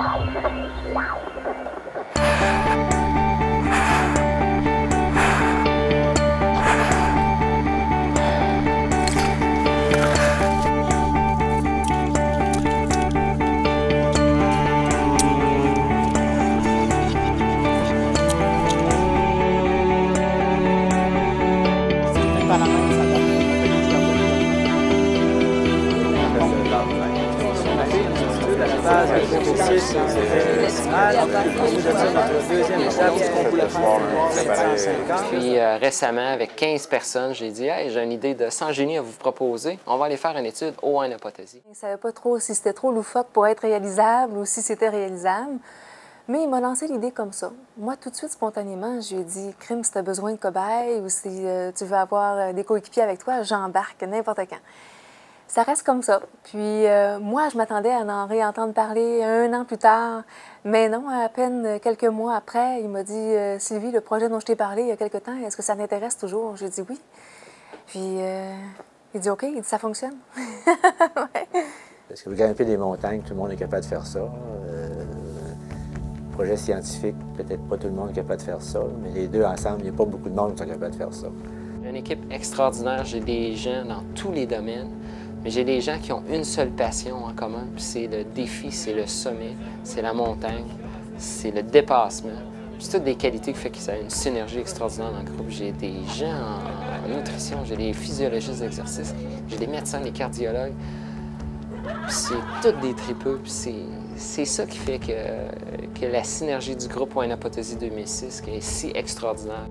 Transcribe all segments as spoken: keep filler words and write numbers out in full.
Puis euh, récemment, avec quinze personnes, j'ai dit hey, « j'ai une idée de cent génies à vous proposer. On va aller faire une étude au en apothèse. » Je ne savais pas trop si c'était trop loufoque pour être réalisable ou si c'était réalisable. Mais il m'a lancé l'idée comme ça. Moi, tout de suite, spontanément, je lui ai dit « Crime, si tu as besoin de cobayes ou si euh, tu veux avoir euh, des coéquipiers avec toi, j'embarque n'importe quand. » Ça reste comme ça. Puis euh, moi, je m'attendais à en réentendre parler un an plus tard. Mais non, à peine quelques mois après, il m'a dit euh, « Sylvie, le projet dont je t'ai parlé il y a quelque temps, est-ce que ça t'intéresse toujours? » J'ai dit « Oui. » Puis euh, il dit « OK. » Il dit « Ça fonctionne. » Ouais. Parce que vous grimpez des montagnes, tout le monde est capable de faire ça. Euh, projet scientifique, peut-être pas tout le monde est capable de faire ça, mais les deux ensemble, il n'y a pas beaucoup de monde qui sont capables de faire ça. J'ai une équipe extraordinaire, j'ai des gens dans tous les domaines, mais j'ai des gens qui ont une seule passion en commun, puis c'est le défi, c'est le sommet, c'est la montagne, c'est le dépassement. C'est toutes des qualités qui font qu'il y a une synergie extraordinaire dans le groupe. J'ai des gens en nutrition, j'ai des physiologistes d'exercice, j'ai des médecins, des cardiologues. C'est toutes des tripeux, puis c'est ça qui fait que, que la synergie du groupe en apothèse deux mille six est si extraordinaire.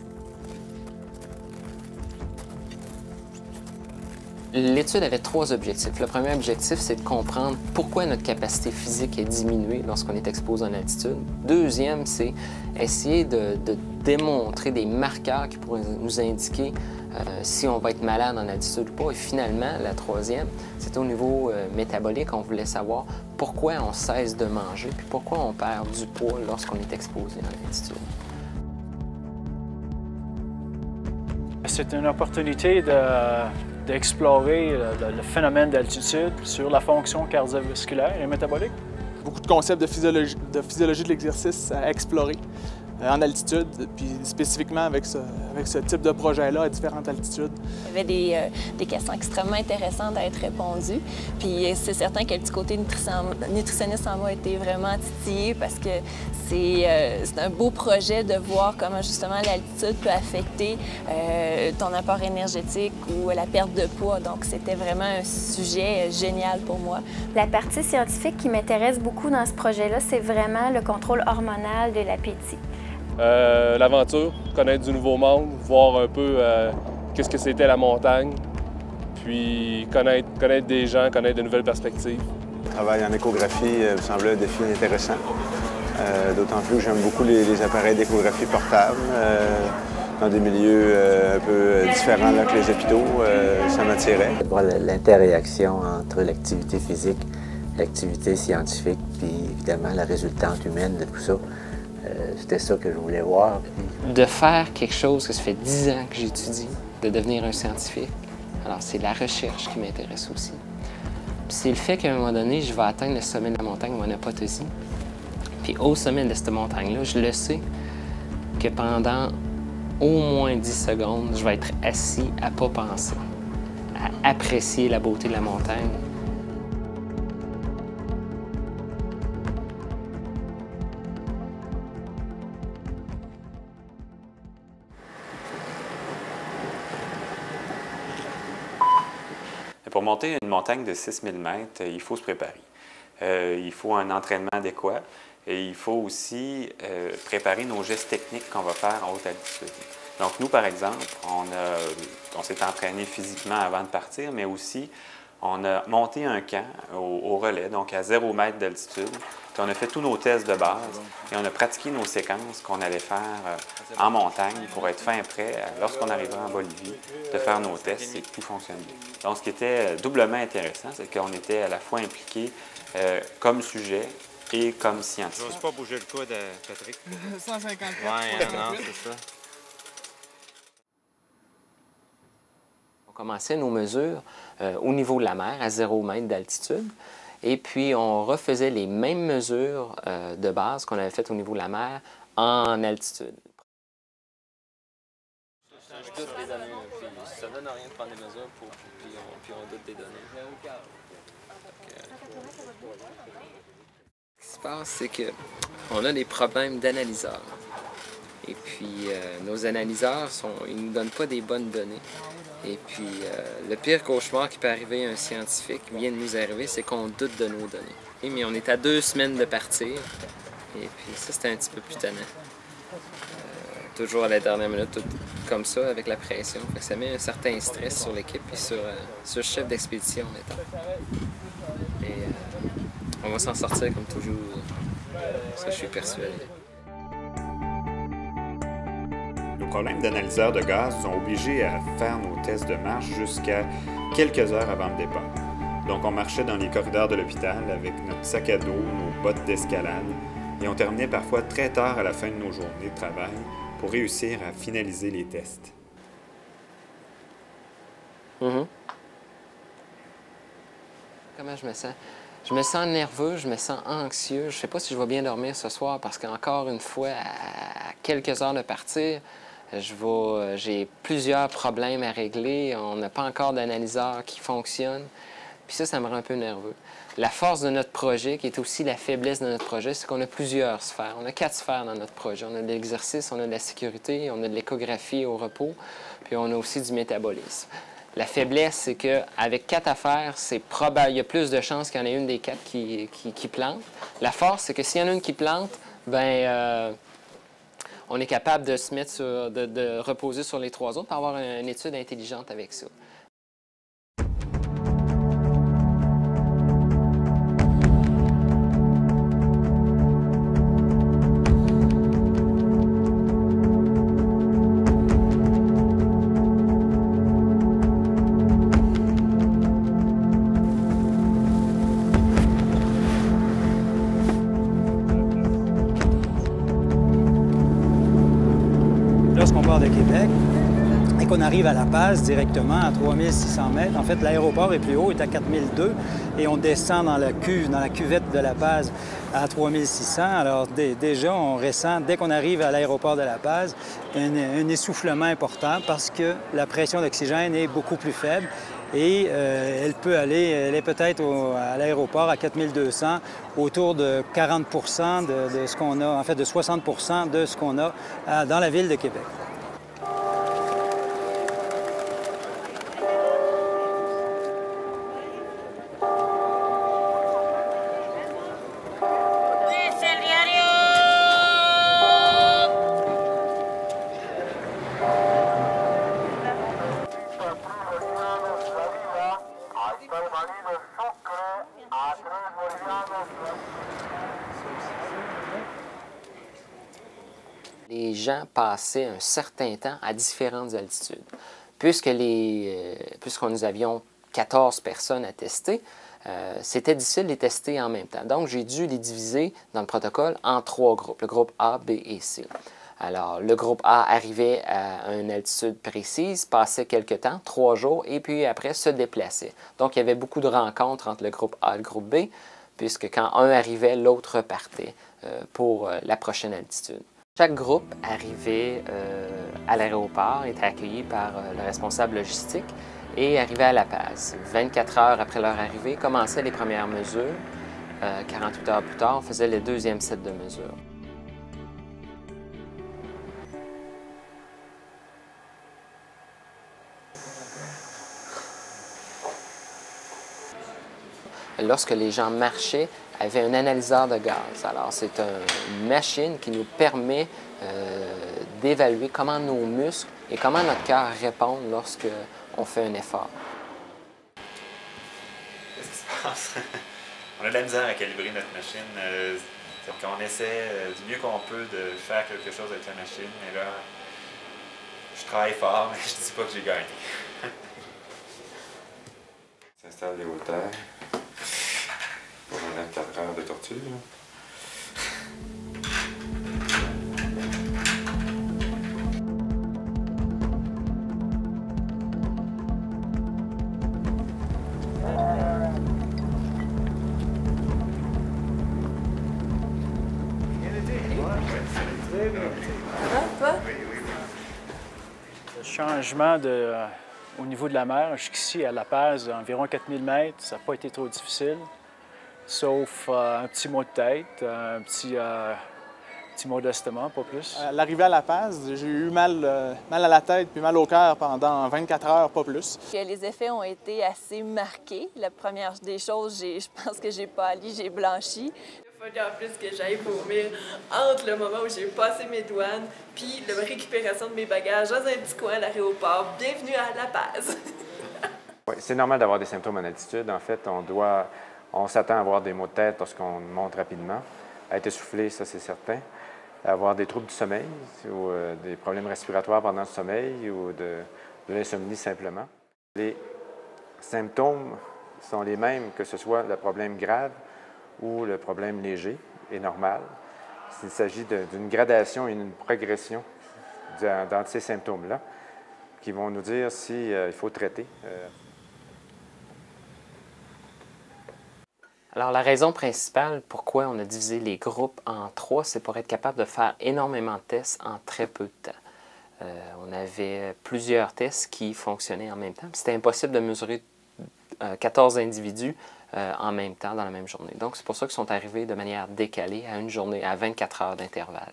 L'étude avait trois objectifs. Le premier objectif, c'est de comprendre pourquoi notre capacité physique est diminuée lorsqu'on est exposé en altitude. Deuxième, c'est essayer de, de démontrer des marqueurs qui pourraient nous indiquer euh, si on va être malade en altitude ou pas. Et finalement, la troisième, c'est au niveau euh, métabolique. On voulait savoir pourquoi on cesse de manger puis pourquoi on perd du poids lorsqu'on est exposé en altitude. C'est une opportunité de... d'explorer le, le phénomène d'altitude sur la fonction cardiovasculaire et métabolique. Beaucoup de concepts de physiologie de, physiologie de l'exercice à explorer euh, en altitude, puis spécifiquement avec ce, avec ce type de projet-là à différentes altitudes. Il y avait des, euh, des questions extrêmement intéressantes à être répondues. Puis c'est certain que le petit côté nutritionniste en moi a été vraiment titillé parce que c'est euh, un beau projet de voir comment justement l'altitude peut affecter euh, ton apport énergétique ou la perte de poids. Donc c'était vraiment un sujet génial pour moi. La partie scientifique qui m'intéresse beaucoup dans ce projet-là, c'est vraiment le contrôle hormonal de l'appétit. Euh, L'aventure, connaître du nouveau monde, voir un peu euh, qu'est-ce que c'était la montagne, puis connaître, connaître des gens, connaître de nouvelles perspectives. Le travail en échographie euh, me semblait un défi intéressant. Euh, D'autant plus que j'aime beaucoup les, les appareils d'échographie portables. Euh, dans des milieux euh, un peu différents là, que les hôpitaux, euh, ça m'attirait. Voir l'interréaction entre l'activité physique, l'activité scientifique, puis évidemment la résultante humaine de tout ça. Euh, C'était ça que je voulais voir. De faire quelque chose que ça fait dix ans que j'étudie, de devenir un scientifique, alors c'est la recherche qui m'intéresse aussi. C'est le fait qu'à un moment donné, je vais atteindre le sommet de la montagne, mon apothèse. Puis au sommet de cette montagne-là, je le sais que pendant au moins dix secondes, je vais être assis à ne pas penser, à apprécier la beauté de la montagne. Pour monter une montagne de six mille mètres, il faut se préparer. Euh, il faut un entraînement adéquat et il faut aussi euh, préparer nos gestes techniques qu'on va faire en haute altitude. Donc nous, par exemple, on, on s'est entraîné physiquement avant de partir, mais aussi on a monté un camp au, au relais, donc à zéro mètre d'altitude. On a fait tous nos tests de base et on a pratiqué nos séquences qu'on allait faire euh, en montagne pour être fin prêt, lorsqu'on arrivera en Bolivie, de faire nos tests et que tout fonctionne bien. Donc ce qui était doublement intéressant, c'est qu'on était à la fois impliqués euh, comme sujet et comme scientifique. J'ose pas bouger le coude, Patrick. cent cinquante Ouais, non, c'est ça. On commençait nos mesures euh, au niveau de la mer, à zéro mètre d'altitude. Et puis, on refaisait les mêmes mesures euh, de base qu'on avait faites au niveau de la mer en altitude. Ça doute les données, puis ça donne rien de prendre des mesures, pour, puis, on, puis on doute des données. Ce qui se passe, c'est qu'on a des problèmes d'analyseurs. Et puis, euh, nos analyseurs, ils ne nous donnent pas des bonnes données. Et puis, euh, le pire cauchemar qui peut arriver à un scientifique, vient de nous arriver, c'est qu'on doute de nos données. Et, mais on est à deux semaines de partir. Et puis, ça, c'était un petit peu plus tannant. Euh, toujours à la dernière minute, tout comme ça, avec la pression. Fait que ça met un certain stress sur l'équipe et sur, euh, sur le chef d'expédition, mettons. Et euh, on va s'en sortir comme toujours. Ça, je suis persuadé. Nos problèmes d'analyseurs de gaz nous ont obligés à faire nos tests de marche jusqu'à quelques heures avant le départ. Donc on marchait dans les corridors de l'hôpital avec notre sac à dos, nos bottes d'escalade, et on terminait parfois très tard à la fin de nos journées de travail pour réussir à finaliser les tests. Mm-hmm. Comment je me sens? Je me sens nerveux, je me sens anxieux. Je ne sais pas si je vais bien dormir ce soir parce qu'encore une fois, à quelques heures de partir, je vais, j'ai plusieurs problèmes à régler. On n'a pas encore d'analyseur qui fonctionne. Puis ça, ça me rend un peu nerveux. La force de notre projet, qui est aussi la faiblesse de notre projet, c'est qu'on a plusieurs sphères. On a quatre sphères dans notre projet. On a de l'exercice, on a de la sécurité, on a de l'échographie au repos, puis on a aussi du métabolisme. La faiblesse, c'est qu'avec quatre affaires, c'est probable, il y a plus de chances qu'il y en ait une des quatre qui, qui, qui plante. La force, c'est que s'il y en a une qui plante, ben euh, on est capable de se mettre sur, de, de reposer sur les trois autres pour avoir une étude intelligente avec ça. Lorsqu'on part de Québec et qu'on arrive à La Paz directement à trois mille six cents mètres, en fait, l'aéroport est plus haut, est à quatre mille deux et on descend dans la cuve, dans la cuvette de La Paz à trois mille six cents. Alors déjà, on ressent, dès qu'on arrive à l'aéroport de La Paz, un, un essoufflement important parce que la pression d'oxygène est beaucoup plus faible. Et euh, elle peut aller, elle est peut-être à l'aéroport à quatre mille deux cents, autour de quarante pour cent de, de ce qu'on a, en fait de soixante pour cent de ce qu'on a à, dans la ville de Québec. Les gens passaient un certain temps à différentes altitudes. Puisque les, euh, puisqu'on nous avions quatorze personnes à tester, euh, c'était difficile de les tester en même temps. Donc, j'ai dû les diviser dans le protocole en trois groupes, le groupe A, B et C. Alors, le groupe A arrivait à une altitude précise, passait quelques temps, trois jours, et puis après se déplaçait. Donc, il y avait beaucoup de rencontres entre le groupe A et le groupe B, puisque quand un arrivait, l'autre repartait euh, pour euh, la prochaine altitude. Chaque groupe arrivait euh, à l'aéroport, était accueilli par euh, le responsable logistique et arrivait à La Paz. vingt-quatre heures après leur arrivée, commençaient les premières mesures. Euh, quarante-huit heures plus tard, on faisait le deuxième set de mesures. Lorsque les gens marchaient, avait un analyseur de gaz. Alors, c'est un, une machine qui nous permet euh, d'évaluer comment nos muscles et comment notre cœur répondent lorsqu'on fait un effort. Qu'est-ce qui se passe? On a de la misère à calibrer notre machine. Euh, c'est qu'on essaie euh, du mieux qu'on peut de faire quelque chose avec la machine. Et là, je travaille fort, mais je ne dis pas que j'ai gagné. S'installe les hauteurs. Pour vingt-quatre heures de torture. Toi? Le changement de, euh, au niveau de la mer, jusqu'ici à La Paz, environ quatre mille mètres, ça n'a pas été trop difficile, sauf euh, un petit mot de tête, un petit, euh, petit mot d'estomac, pas plus. À l'arrivée à La Paz, j'ai eu mal, euh, mal à la tête puis mal au cœur pendant vingt-quatre heures, pas plus. Les effets ont été assez marqués. La première des choses, je pense que j'ai pâli, j'ai blanchi. Il a fallu en plus que j'aille vomir entre le moment où j'ai passé mes douanes puis la récupération de mes bagages dans un petit coin à l'aéroport. Bienvenue à La Paz! Oui, c'est normal d'avoir des symptômes en altitude. En fait, on doit, on s'attend à avoir des maux de tête lorsqu'on monte rapidement. À être essoufflé, ça c'est certain. Avoir des troubles du sommeil ou euh, des problèmes respiratoires pendant le sommeil ou de, de l'insomnie simplement. Les symptômes sont les mêmes que ce soit le problème grave ou le problème léger et normal. Il s'agit d'une gradation et d'une progression dans, dans ces symptômes-là qui vont nous dire s'il euh, faut traiter. Euh... Alors, la raison principale pourquoi on a divisé les groupes en trois, c'est pour être capable de faire énormément de tests en très peu de temps. Euh, on avait plusieurs tests qui fonctionnaient en même temps. C'était impossible de mesurer euh, quatorze individus euh, en même temps dans la même journée. Donc, c'est pour ça qu'ils sont arrivés de manière décalée à une journée, à vingt-quatre heures d'intervalle.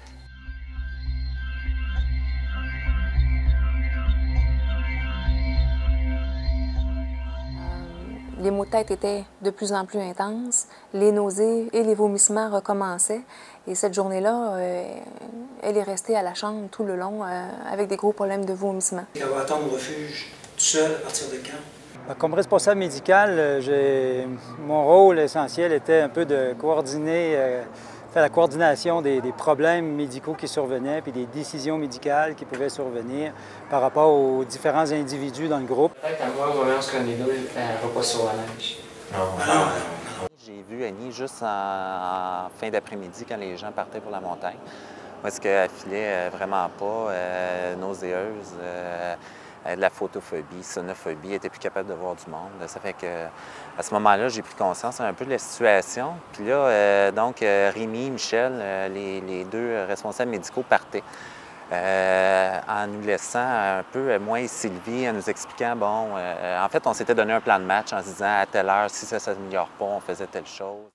Les maux de tête étaient de plus en plus intenses, les nausées et les vomissements recommençaient. Et cette journée-là, euh, elle est restée à la chambre tout le long euh, avec des gros problèmes de vomissements. Elle va attendre au refuge tout seul à partir de quand? Comme responsable médical, mon rôle essentiel était un peu de coordonner, euh, faire la coordination des, des problèmes médicaux qui survenaient puis des décisions médicales qui pouvaient survenir par rapport aux différents individus dans le groupe. Peut-être à moi, vraiment, ce qu'on est là, elle va pas sur la neige. Non, non, non. J'ai vu Annie juste en, en fin d'après-midi quand les gens partaient pour la montagne. Où est-ce qu'elle filait vraiment pas, euh, nauséeuse, euh, de la photophobie, sonophobie, elle n'était plus capable de voir du monde. Ça fait que à ce moment-là, j'ai pris conscience un peu de la situation. Puis là, euh, donc, euh, Rémi, Michel, euh, les, les deux responsables médicaux partaient. Euh, en nous laissant un peu, moi et Sylvie, en nous expliquant, bon, euh, en fait, on s'était donné un plan de match en se disant à telle heure, si ça ne s'améliore pas, on faisait telle chose.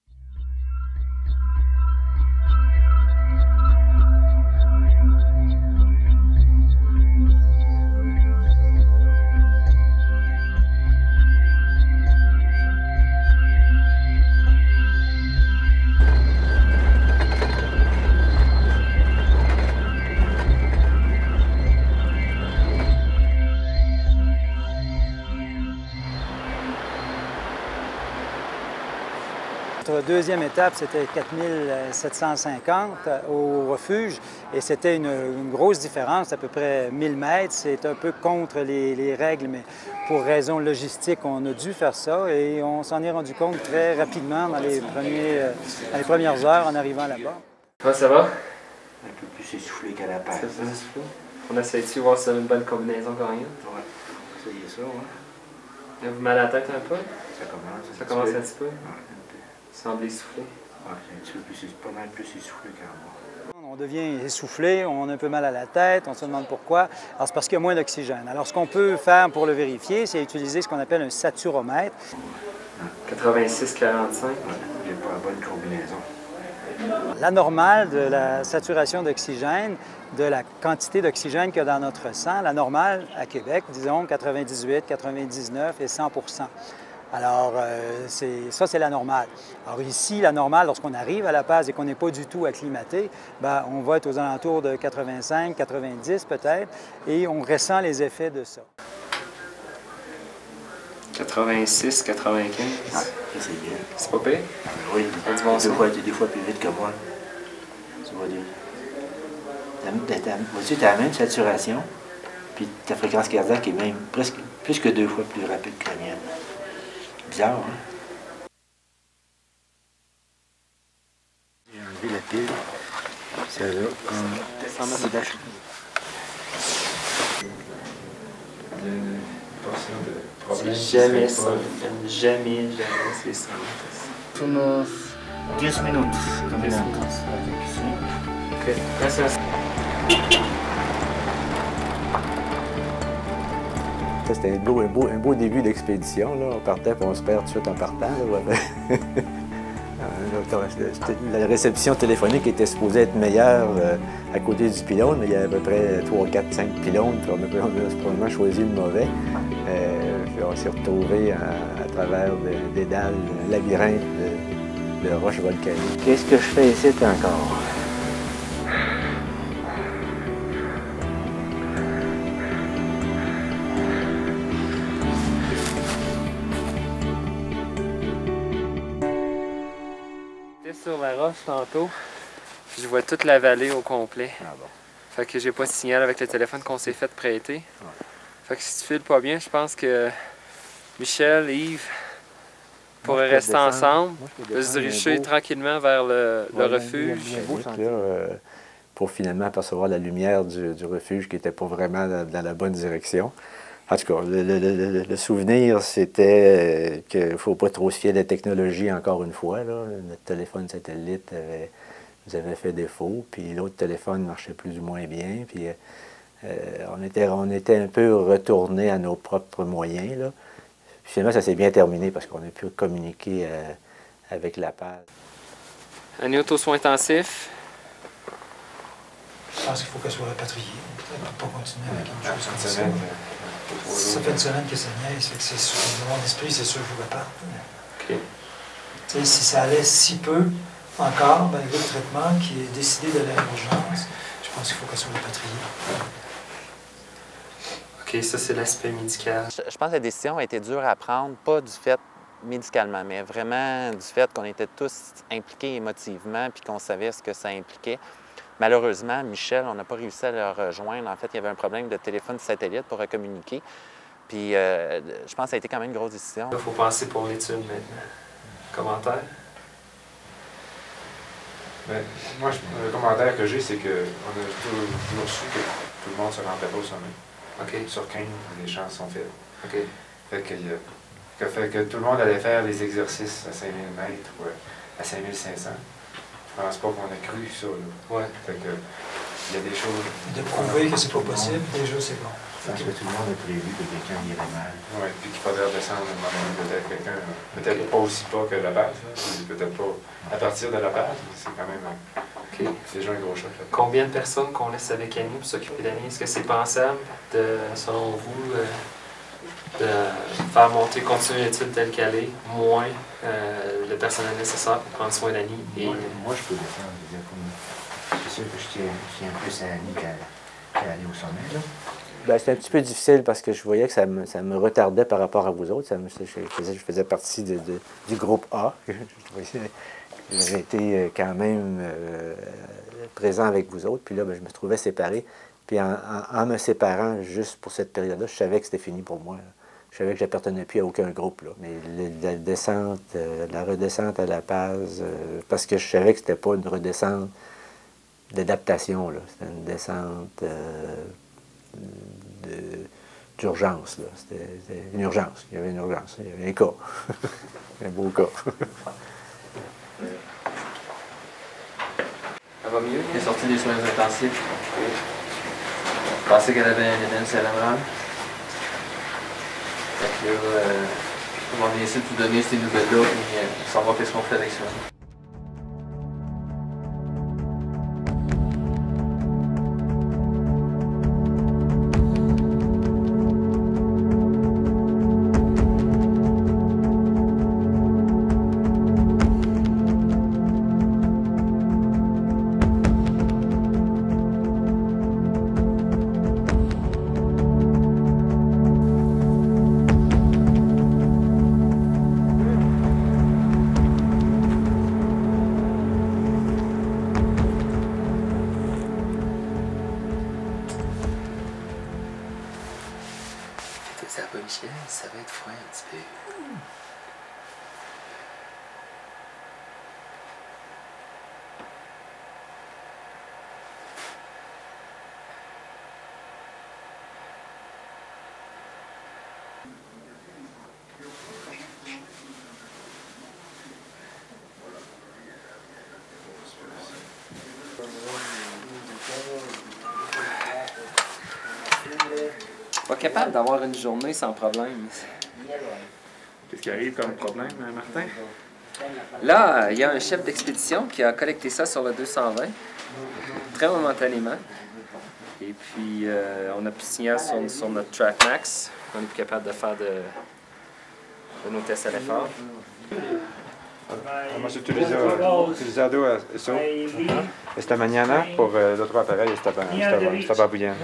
Notre deuxième étape, c'était quatre mille sept cent cinquante au refuge et c'était une, une grosse différence, à peu près mille mètres. C'est un peu contre les, les règles, mais pour raison logistique, on a dû faire ça et on s'en est rendu compte très rapidement dans les, premiers, dans les premières heures en arrivant là-bas. Toi, ça va? Un peu plus essoufflé qu'à La Paz. C'est plus essoufflé? On essaie-tu de voir si c'est une bonne combinaison qu'on rien? Oui, essayez ça, oui. Vous avez mal à la tête un peu? Ça commence. Ça commence un petit peu? Ouais. Vous semblez essoufflé? Oui, c'est un petit peu plus, pas mal plus essoufflé qu'avant. On devient essoufflé, on a un peu mal à la tête, on se demande pourquoi. Alors, c'est parce qu'il y a moins d'oxygène. Alors, ce qu'on peut faire pour le vérifier, c'est utiliser ce qu'on appelle un saturomètre. quatre-vingt-six quarante-cinq. Oui, j'ai pas la bonne combinaison. La normale de la saturation d'oxygène, de la quantité d'oxygène qu'il y a dans notre sang, la normale à Québec, disons quatre-vingt-dix-huit, quatre-vingt-dix-neuf et cent pour cent. Alors, euh, ça, c'est la normale. Alors ici, la normale, lorsqu'on arrive à La Paz et qu'on n'est pas du tout acclimaté, bien, on va être aux alentours de quatre-vingt-cinq, quatre-vingt-dix peut-être, et on ressent les effets de ça. quatre-vingt-six, quatre-vingt-quinze. Ah, ça, c'est bien. C'est pas pire? Oui, du bon deux, fois, deux fois plus vite que moi. Tu vas dire. Vois-tu, tu as la même saturation, puis ta fréquence cardiaque est même presque plus que deux fois plus rapide que la mienne. Bizarre, hein? J'ai enlevé la pile. Celle-là, comme si vache. C'est jamais ça. Jamais, jamais, c'est ça. Unos dix minutes caminando. OK. Merci. C'était un beau, un, beau, un beau début d'expédition. On partait et on se perd tout de suite en partant. Là. La réception téléphonique était supposée être meilleure euh, à côté du pylône, mais il y a à peu près trois, quatre, cinq pylônes, puis on a, on a probablement choisi le mauvais. Euh, puis on s'est retrouvés à, à travers de, des dalles, un labyrinthe de, de roches volcaniques. Qu'est-ce que je fais ici encore? Sur la roche tantôt, je vois toute la vallée au complet. Ah bon. Fait que j'ai pas de signal avec le téléphone qu'on s'est fait prêter. Ouais. Fait que si tu files pas bien, je pense que Michel, Yves pourraient rester ensemble, de se diriger beau... tranquillement vers le, ouais, le refuge. Beau, là, euh, pour finalement apercevoir la lumière du, du refuge qui n'était pas vraiment dans, dans la bonne direction. En tout cas, le, le, le, le souvenir, c'était qu'il ne faut pas trop se fier de la technologie encore une fois. Là. Notre téléphone satellite avait, nous avait fait défaut, puis l'autre téléphone marchait plus ou moins bien. Puis euh, on, était, on était un peu retourné à nos propres moyens. Là. Puis finalement, ça s'est bien terminé parce qu'on a pu communiquer euh, avec la page. Un auto-soin intensif. Je pense qu'il faut qu'elle soit rapatriée. On ne peut pas continuer avec une chose comme ça. Ça fait une semaine que ça niaise, fait que c'est sûr, dans mon esprit, c'est sûr qu'il faut qu'elle parte. Okay. Si ça allait si peu encore, malgré le traitement qui est décidé d'aller à l'urgence, je pense qu'il faut qu'elle soit rapatriée. OK, ça c'est l'aspect médical. Je, je pense que la décision a été dure à prendre, pas du fait médicalement, mais vraiment du fait qu'on était tous impliqués émotivement puis qu'on savait ce que ça impliquait. Malheureusement, Michel, on n'a pas réussi à le rejoindre. En fait, il y avait un problème de téléphone satellite pour communiquer. Puis, euh, je pense que ça a été quand même une grosse décision. Il faut penser pour l'étude maintenant. Commentaire? Bien, moi, je, le commentaire que j'ai, c'est qu'on a toujours su que tout le monde ne se rendrait pas au sommet. OK. Sur quinze, les chances sont faibles. OK. Fait que, que, fait que tout le monde allait faire les exercices à cinq mille mètres ou à cinq mille cinq cents. Je pense pas qu'on a cru ça, là. Ouais. Fait que, il y a des choses... De prouver que c'est pas possible, déjà, c'est bon. Parce que tout le monde a prévu que quelqu'un irait mal. Oui, puis qu'il faudrait redescendre à un moment donné, peut-être quelqu'un, peut-être pas aussi pas que la base, peut-être pas à partir de la base, mais c'est quand même... Okay. C'est déjà un gros choc. Là. Combien de personnes qu'on laisse avec Annie pour s'occuper d'Annie? Est-ce que c'est pensable, de, selon vous, euh, de faire monter, continuer l'étude telle qu'elle est, moins euh, le personnel nécessaire pour prendre soin d'Annie? Et... Moi, moi, je peux descendre. C'est sûr que je tiens, je tiens plus à Annie qu'à qu'à aller au sommet. Là. Ben, c'était un petit peu difficile parce que je voyais que ça me, ça me retardait par rapport à vous autres. Ça me, je, faisais, je faisais partie de, de, du groupe A. J'avais été quand même euh, présent avec vous autres. Puis là, ben, je me trouvais séparé. Puis en, en, en me séparant juste pour cette période-là, je savais que c'était fini pour moi. Là. Je savais que je n'appartenais plus à aucun groupe. Là. Mais le, la descente, euh, la redescente à La Paz, euh, parce que je savais que c'était pas une redescente d'adaptation. C'était une descente euh, d'urgence. C'était une urgence. Il y avait une urgence. Il y avait un cas. Un beau cas. Ça va mieux? Elle est sortie des soins intensifs. Je pensais qu'elle avait un édème cérébral. Fait que là, euh, on va essayer de vous donner ces nouvelles-là et savoir qu'est-ce qu'on fait avec ça. Ça va, Michel? Ça va être froid un petit peu. Mm. capable d'avoir une journée sans problème. Qu'est-ce qui arrive comme problème, Martin? Là, il y a un chef d'expédition qui a collecté ça sur le deux cent vingt, très momentanément. Et puis, euh, on a pu signer sur, sur notre Track Max. On est plus capable de faire de, de nos tests à l'effort. Hemos utilizado, utilizado eso esta mañana por el otro appareil estaba, estaba, estaba bien.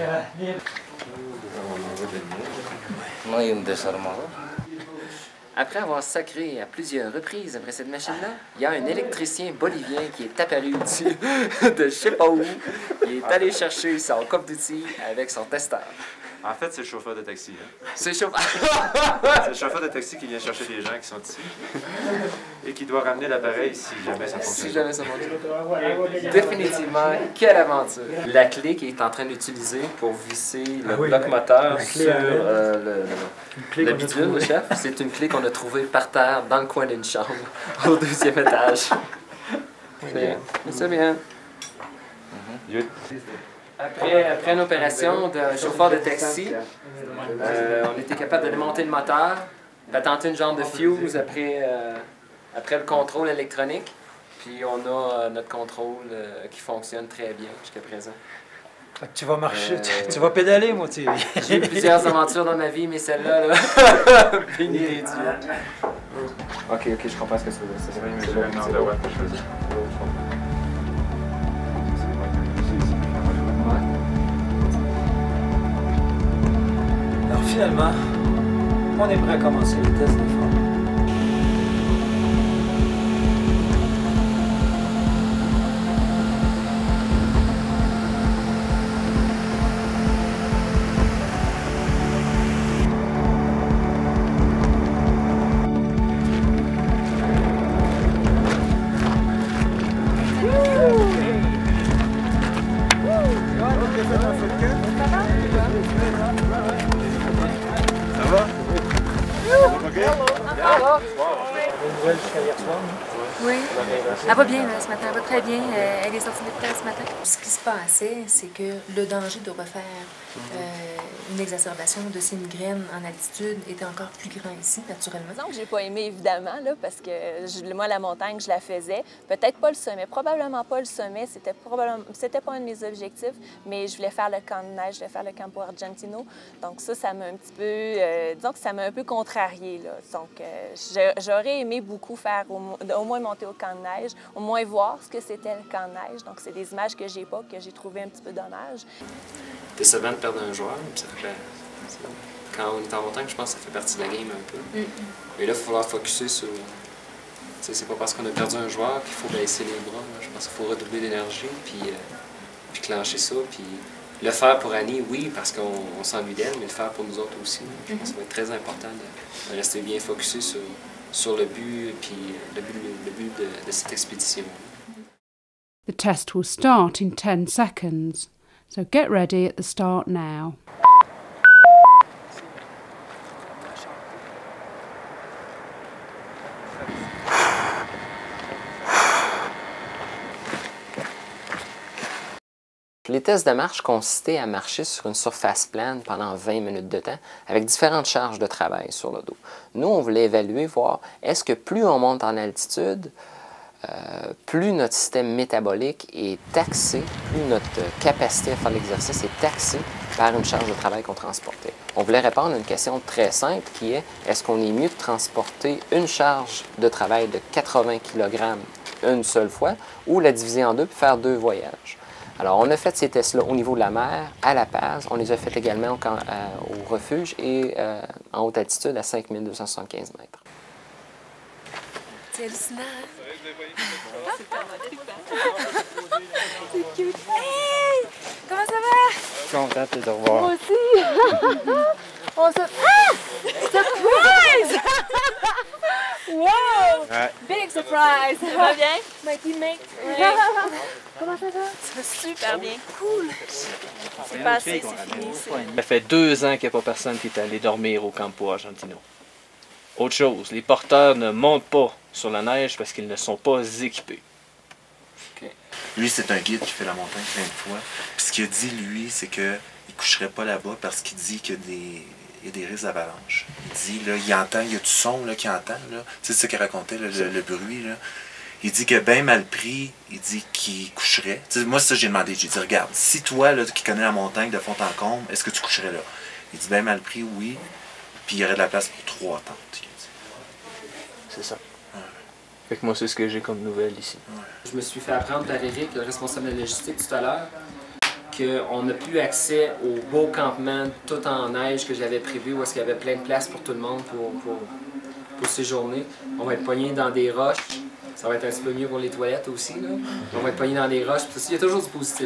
No hay un desarmador. Après avoir sacré à plusieurs reprises après cette machine-là, il y a un électricien bolivien qui est apparu ici de je sais pas où. Il est allé chercher son coffre d'outils avec son testeur. En fait, c'est le chauffeur de taxi. Hein? C'est le chauffeur. C'est le chauffeur de taxi qui vient chercher des gens qui sont ici et qui doit ramener l'appareil si jamais ça fonctionne. Si jamais ça fonctionne. Définitivement, quelle aventure! La clé qu'il est en train d'utiliser pour visser le oui, bloc moteur clé sur à euh, le, le bidule, le chef, c'est une clé qu'on a trouvée par terre dans le coin d'une chambre au deuxième étage. C'est bien. C'est bien. Mm-hmm. Après, après une opération de chauffeur de taxi, euh, on était capable de démonter le moteur, patenter une genre de fuse après, euh, après le contrôle électronique. Puis on a euh, notre contrôle euh, qui fonctionne très bien jusqu'à présent. Tu vas marcher, euh, tu, tu vas pédaler, moi, tu J'ai eu plusieurs aventures dans ma vie, mais celle-là, là, béni des dieux. Ok, ok, je comprends ce que tu veux dire. C'est vrai, mais je vais demander ouais, je choisis. Alors finalement, on est prêt à commencer les tests d'effort. Ça va? Bonne nouvelle jusqu'à hier soir, non? Oui, elle va bien là, ce matin, elle va très bien. Euh, elle est sortie de l'hôpital ce matin. Ce qui se passait, c'est que le danger de refaire euh, une exacerbation de ces migraines en altitude était encore plus grand ici, naturellement. Donc, j'ai pas aimé, évidemment, là, parce que je, moi, la montagne, je la faisais. Peut-être pas le sommet, probablement pas le sommet. C'était probablement, c'était pas un de mes objectifs, mais je voulais faire le camp de neige, je voulais faire le Campo Argentino. Donc ça, ça m'a un petit peu, euh, disons que ça m'a un peu contrariée, là. Donc, euh, j'aurais aimé beaucoup faire, au, au moins monter au camp de neige, au moins voir ce que c'était le camp de neige. Donc, c'est des images que j'ai pas, que j'ai trouvé un petit peu dommage. Décevant de perdre un joueur, ça fait, quand on est en montagne, je pense que ça fait partie de la game un peu. Mm-hmm. Mais là, il va falloir focusser sur... C'est pas parce qu'on a perdu un joueur qu'il faut baisser les bras. Là. Je pense qu'il faut redoubler d'énergie, puis, euh, puis clencher ça. Puis le faire pour Annie, oui, parce qu'on s'ennuie d'elle, mais le faire pour nous autres aussi. Je pense que ça va être très important de, de rester bien focusé sur, sur le but, puis le but, le but de, de cette expédition. The test will start in ten seconds. So get ready at the start now. Les tests de marche consistaient à marcher sur une surface plane pendant vingt minutes de temps avec différentes charges de travail sur le dos. Nous, on voulait évaluer, voir est-ce que plus on monte en altitude, Euh, plus notre système métabolique est taxé, plus notre capacité à faire l'exercice est taxée par une charge de travail qu'on transportait. On voulait répondre à une question très simple qui est, est-ce qu'on est mieux de transporter une charge de travail de quatre-vingts kilogrammes une seule fois ou la diviser en deux puis faire deux voyages? Alors, on a fait ces tests-là au niveau de la mer, à La Paz. On les a fait également au, camp, euh, au refuge et euh, en haute altitude à cinq mille deux cent soixante-quinze mètres. C'est hallucinant. C'est cute. Hey! Comment ça va? Content de te revoir. Moi aussi. On se... Ah! Surprise! Wow! Ouais. Big surprise! Ça va bien? My teammate. Ouais. Comment ça va? Ça va super bien. Cool. C'est passé, c'est fini. Ça fait deux ans qu'il n'y a pas personne qui est allé dormir au Campo Argentino. Autre chose, les porteurs ne montent pas sur la neige parce qu'ils ne sont pas équipés. Okay. Lui, c'est un guide qui fait la montagne plein de fois. Puis ce qu'il a dit, lui, c'est que il ne coucherait pas là-bas parce qu'il dit qu'il y a des, il y a des risques d'avalanche. Il dit, là, il entend, il y a du son là, qu'il entend. Tu sais, c'est ce qu'il racontait, là, le, le bruit. Là. Il dit que bien mal pris, il dit qu'il coucherait. T'sais, moi, c'est ça que j'ai demandé. J'ai dit, regarde, si toi, là, qui connais la montagne de fond en comble, est-ce que tu coucherais là? Il dit, bien mal pris, oui. Puis il y aurait de la place pour trois tentes. C'est ça. Ouais. Fait que moi, c'est ce que j'ai comme nouvelle ici. Ouais. Je me suis fait apprendre par Eric, le responsable de la logistique tout à l'heure, qu'on n'a plus accès au beau campement tout en neige que j'avais prévu, où est-ce qu'il y avait plein de place pour tout le monde pour, pour, pour séjourner. On va être pognés dans des roches. Ça va être un petit peu mieux pour les toilettes aussi. Là. On va être pognés dans des roches. Il y a toujours du positif.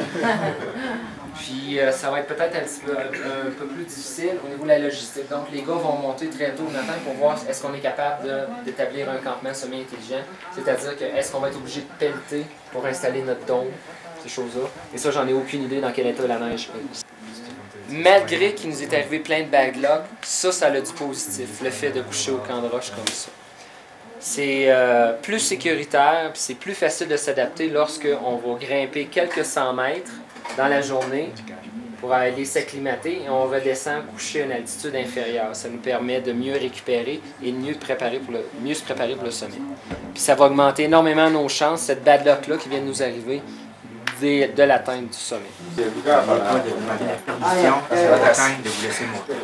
Puis euh, ça va être peut-être un petit peu, un, un peu plus difficile au niveau de la logistique. Donc les gars vont monter très tôt le matin pour voir est-ce qu'on est capable d'établir un campement semi-intelligent. C'est-à-dire que est-ce qu'on va être obligé de pelleter pour installer notre dôme, ces choses-là. Et ça, j'en ai aucune idée dans quel état la neige est. Malgré qu'il nous est arrivé plein de backlogs, ça, ça a du positif, le fait de coucher au camp de roche comme ça. C'est euh, plus sécuritaire, puis c'est plus facile de s'adapter lorsqu'on va grimper quelques cent mètres dans la journée pour aller s'acclimater et on redescend coucher à une altitude inférieure. Ça nous permet de mieux récupérer et de mieux, préparer pour le, mieux se préparer pour le sommet. Puis ça va augmenter énormément nos chances, cette bad luck-là qui vient de nous arriver, de, de l'atteinte du sommet. Je vais vous demander la permission sur votre atteinte de vous laisser monter.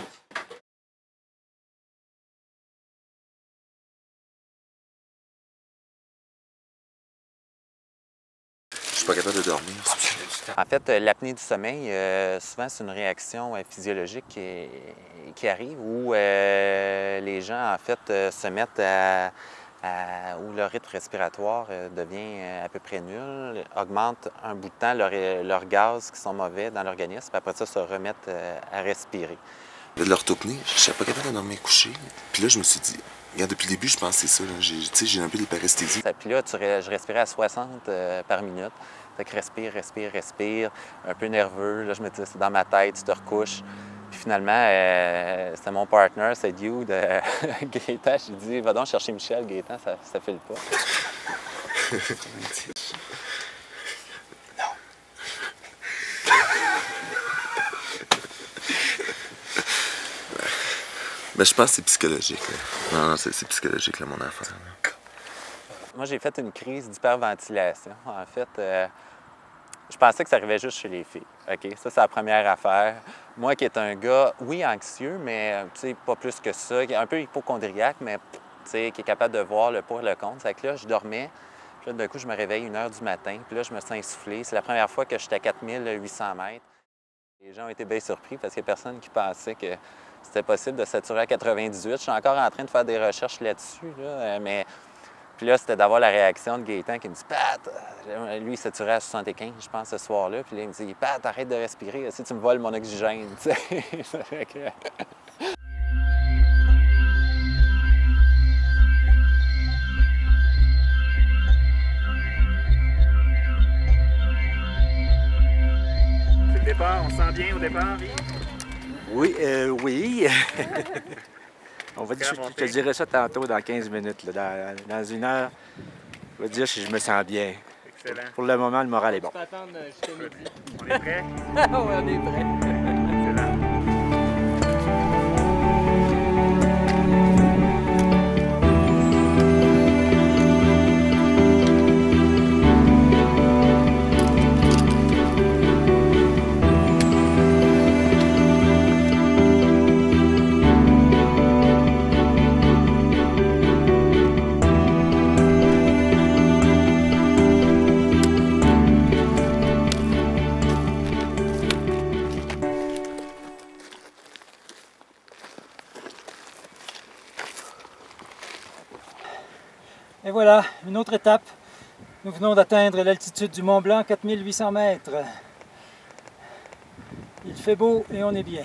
Je suis pas capable de dormir. En fait, l'apnée du sommeil, euh, souvent, c'est une réaction euh, physiologique qui, qui arrive où euh, les gens, en fait, euh, se mettent à, à... où leur rythme respiratoire euh, devient euh, à peu près nul, augmente un bout de temps leurs leur gaz qui sont mauvais dans l'organisme, puis après ça, se remettent euh, à respirer. De l'orthopnée, je ne suis pas capable de dormir couché. Puis là, je me suis dit, regarde, depuis le début, je pensais ça. J'ai un peu l'hyperesthésie. Puis là, tu, je respirais à soixante euh, par minute. Fait que respire, respire, respire, un peu nerveux. Là, je me dis, c'est dans ma tête, tu te recouches. Puis finalement, euh, c'était mon partner, c'est Dude, euh, Gaétan. J'ai dit, va donc chercher Michel, Gaétan, ça ne file pas. Ben, je pense que c'est psychologique. Là. Non, non c'est psychologique, là, mon affaire. Là. Moi, j'ai fait une crise d'hyperventilation. En fait, euh, je pensais que ça arrivait juste chez les filles. OK? Ça, c'est la première affaire. Moi, qui est un gars, oui, anxieux, mais pas plus que ça, un peu hypochondriaque, mais qui est capable de voir le pour et le contre. C'est que là, je dormais. Puis là, d'un coup, je me réveille une heure du matin. Puis là, je me sens essoufflé. C'est la première fois que j'étais à quatre mille huit cents mètres. Les gens ont été bien surpris parce qu'il n'y a personne qui pensait que c'était possible de saturer à quatre-vingt-dix-huit. Je suis encore en train de faire des recherches là-dessus, là, mais... Puis là, c'était d'avoir la réaction de Gaétan qui me dit « Pat! » Lui, il saturait à soixante-quinze, je pense, ce soir-là. Puis là, il me dit « Pat, arrête de respirer, si tu me voles mon oxygène. » Le départ, on se sent bien au départ, oui? Oui, euh, oui. On va dire, je, je te dirai ça tantôt dans quinze minutes. Là, dans, dans une heure, je vais te dire si je me sens bien. Excellent. Pour le moment, le moral est bon. On peut attendre jusqu'à midi. On est prêts? Oui, on est prêts. Excellent. Et voilà, une autre étape. Nous venons d'atteindre l'altitude du Mont Blanc, quatre mille huit cents mètres. Il fait beau et on est bien.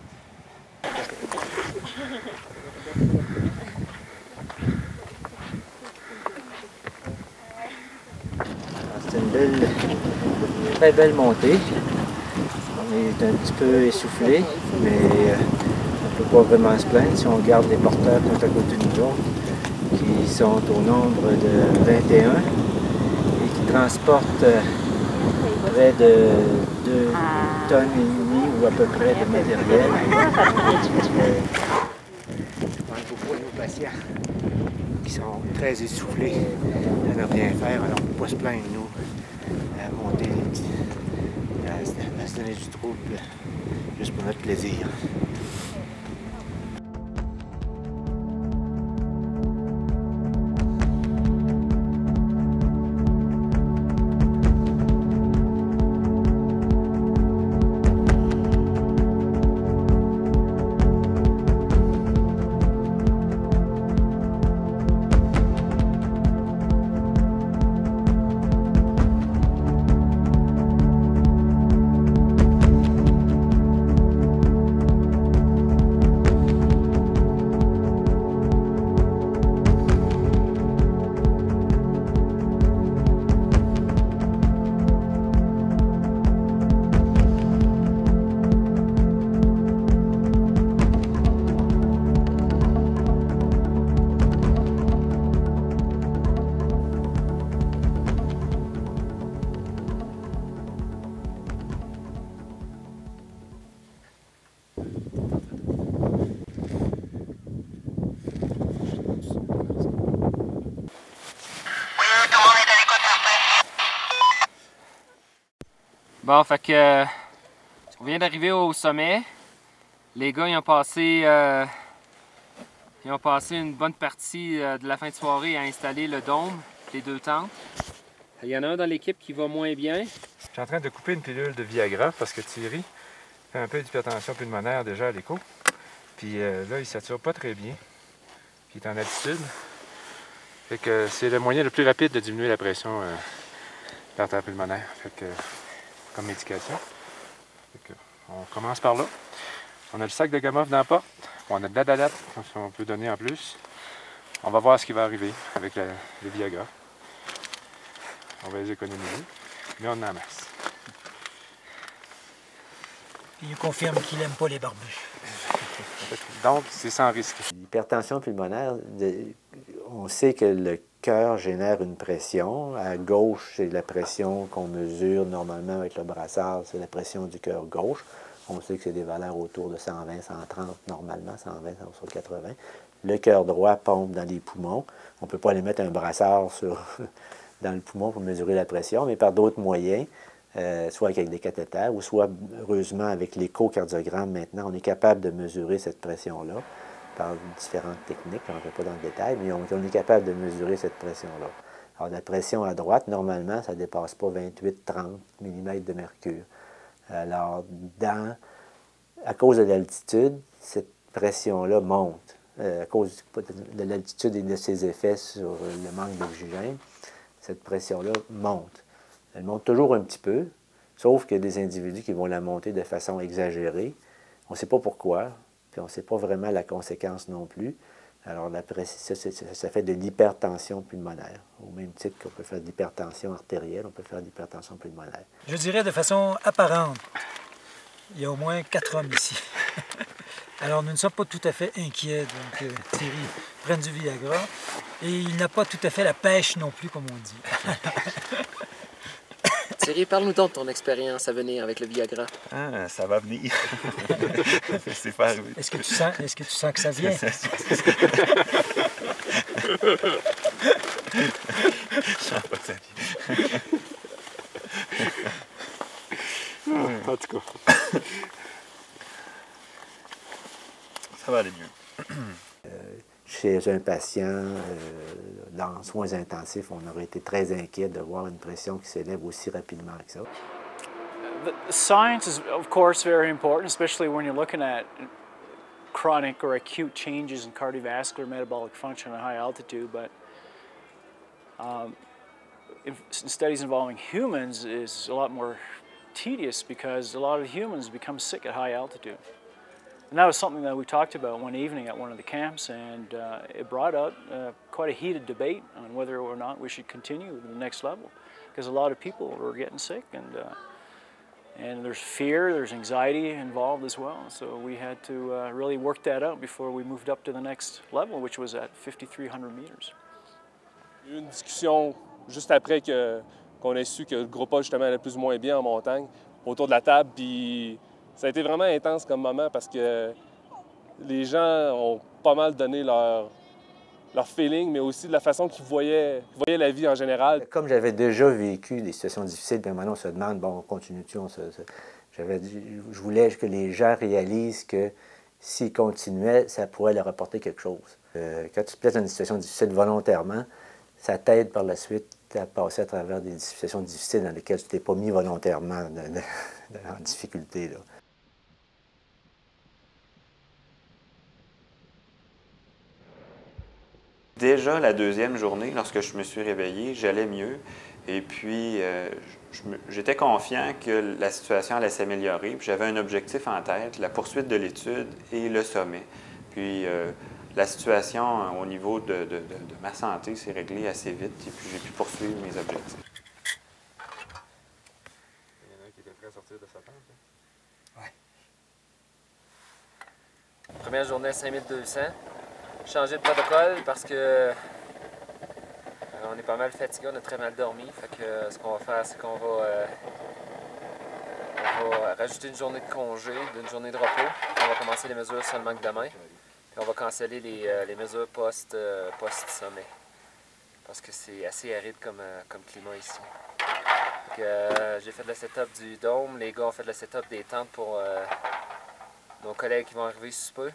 C'est une belle, très belle montée. On est un petit peu essoufflé, mais on ne peut pas vraiment se plaindre si on regarde les porteurs tout à côté de nous autres, qui sont au nombre de vingt et un et qui transportent près de deux tonnes et demie ou à peu près de matériel. Je parle beaucoup à nos patients qui sont très essoufflés à ne rien faire, alors on ne peut pas se plaindre, nous, à monter les petits, à, à se donner du trouble, juste pour notre plaisir. Bon, fait que euh, on vient d'arriver au sommet. Les gars, ils ont passé, euh, ils ont passé une bonne partie euh, de la fin de soirée à installer le dôme, les deux tentes. Il y en a un dans l'équipe qui va moins bien. Je suis en train de couper une pilule de Viagra parce que Thierry fait un peu d'hypertension pulmonaire déjà à l'écho. Puis euh, là, il ne sature pas très bien. Puis il est en altitude. Fait que c'est le moyen le plus rapide de diminuer la pression euh, de l'artère pulmonaire. Fait que, comme médication. Fait que, on commence par là. On a le sac de Gamoff dans la porte. On a de la dalate, on peut donner en plus. On va voir ce qui va arriver avec la, le Viagra. On va les économiser, mais on en masse. Il confirme qu'il n'aime pas les barbus. Donc, c'est sans risque. L'hypertension pulmonaire, on sait que le cœur génère une pression. À gauche, c'est la pression qu'on mesure normalement avec le brassard, c'est la pression du cœur gauche. On sait que c'est des valeurs autour de cent vingt, cent trente normalement, cent vingt sur quatre-vingts. Le cœur droit pompe dans les poumons. On ne peut pas aller mettre un brassard sur, dans le poumon pour mesurer la pression, mais par d'autres moyens, euh, soit avec des cathéters ou soit, heureusement, avec l'échocardiogramme maintenant, on est capable de mesurer cette pression-là par différentes techniques. On ne va pas dans le détail, mais on, on est capable de mesurer cette pression-là. Alors, la pression à droite, normalement, ça ne dépasse pas vingt-huit à trente millimètres de mercure. Alors, dans, à cause de l'altitude, cette pression-là monte. Euh, à cause de l'altitude et de ses effets sur le manque d'oxygène, cette pression-là monte. Elle monte toujours un petit peu, sauf qu'il y a des individus qui vont la monter de façon exagérée. On ne sait pas pourquoi, puis on ne sait pas vraiment la conséquence non plus. Alors, la pression, ça, ça, ça fait de l'hypertension pulmonaire. Au même titre qu'on peut faire de l'hypertension artérielle, on peut faire de l'hypertension pulmonaire. Je dirais de façon apparente, il y a au moins quatre hommes ici. Alors, nous ne sommes pas tout à fait inquiets. Donc, euh, Thierry prenne du Viagra. Et il n'a pas tout à fait la pêche non plus, comme on dit. Thierry, parle-nous donc de ton expérience à venir avec le Viagra. Ah, ça va venir. C'est pas arrivé. Est-ce que tu sens, est-ce que tu sens que ça vient? Je sens pas que ça vient. Ah, en tout cas. Ça va aller mieux. Euh, chez un patient, euh, dans soins intensifs, on aurait été très inquiet de voir une pression qui s'élève aussi rapidement que ça. The science is, of course, very important, especially when you're looking at chronic or acute changes in cardiovascular metabolic function at high altitude. But um, if, studies involving humans is a lot more tedious because a lot of humans become sick at high altitude. And that was something that we talked about one evening at one of the camps, and uh, it brought out uh, quite a heated debate on whether or not we should continue to the next level, because a lot of people were getting sick, and uh, and there's fear, there's anxiety involved as well. So we had to uh, really work that out before we moved up to the next level, which was at fifty-three hundred meters. Il y a eu une discussion juste après que qu'on ait su que le groupe A justement allait plus ou moins bien en montagne, autour de la table, puis Ça a été vraiment intense comme moment parce que les gens ont pas mal donné leur, leur feeling, mais aussi de la façon qu'ils voyaient, qu'ils voyaient la vie en général. Comme j'avais déjà vécu des situations difficiles, puis maintenant on se demande, bon, on continue-tu? On se, se... J'avais dit, je voulais que les gens réalisent que s'ils continuaient, ça pourrait leur apporter quelque chose. Euh, quand tu te places dans une situation difficile volontairement, ça t'aide par la suite à passer à travers des situations difficiles dans lesquelles tu t'es pas mis volontairement de, de, de, en difficulté, là. Déjà la deuxième journée, lorsque je me suis réveillé, j'allais mieux. Et puis, euh, j'étais confiant que la situation allait s'améliorer. Puis j'avais un objectif en tête, la poursuite de l'étude et le sommet. Puis euh, la situation au niveau de, de, de, de ma santé s'est réglée assez vite. Et puis j'ai pu poursuivre mes objectifs. Il y en a un qui était prêt à sortir de sa tente. Hein? Ouais. Première journée à cinq mille deux cents. Changer de protocole parce que euh, on est pas mal fatigué, on a très mal dormi. Fait que euh, ce qu'on va faire, c'est qu'on va, euh, on va rajouter une journée de congé, d'une journée de repos. On va commencer les mesures seulement que demain. Puis on va canceller les, euh, les mesures post, euh, post-sommet. Parce que c'est assez aride comme, euh, comme climat ici. Fait que, euh, j'ai fait le setup du dôme, les gars ont fait le setup des tentes pour euh, nos collègues qui vont arriver sous peu.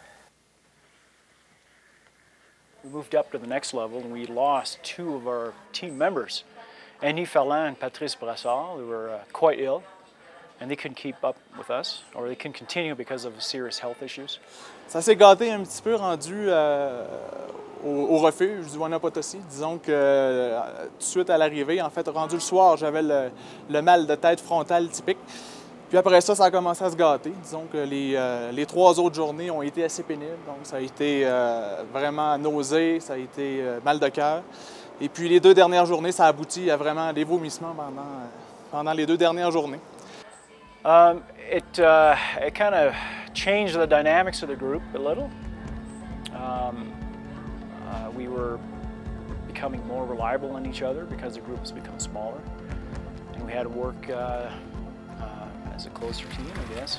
We moved up to the next level and we lost two of our team members, Annie Ferland and Patrice Brassard, who were uh, quite ill, and they couldn't keep up with us, or they couldn't continue because of serious health issues. Ça s'est gâté un petit peu rendu euh, au, au refuge du Wana Potosi. Disons que euh, tout de suite à l'arrivée, en fait, rendu le soir, j'avais le, le mal de tête frontal typique. Puis après ça, ça a commencé à se gâter. Disons que les, euh, les trois autres journées ont été assez pénibles. Donc ça a été euh, vraiment nausée, ça a été euh, mal de cœur. Et puis les deux dernières journées, ça a abouti à vraiment des vomissements pendant, euh, pendant les deux dernières journées. Um, it uh, it kind of changed the dynamics of the group a little. Um, uh, we were becoming more reliable on each other because the group has become smaller. And we had to work uh, as a closer team, I guess.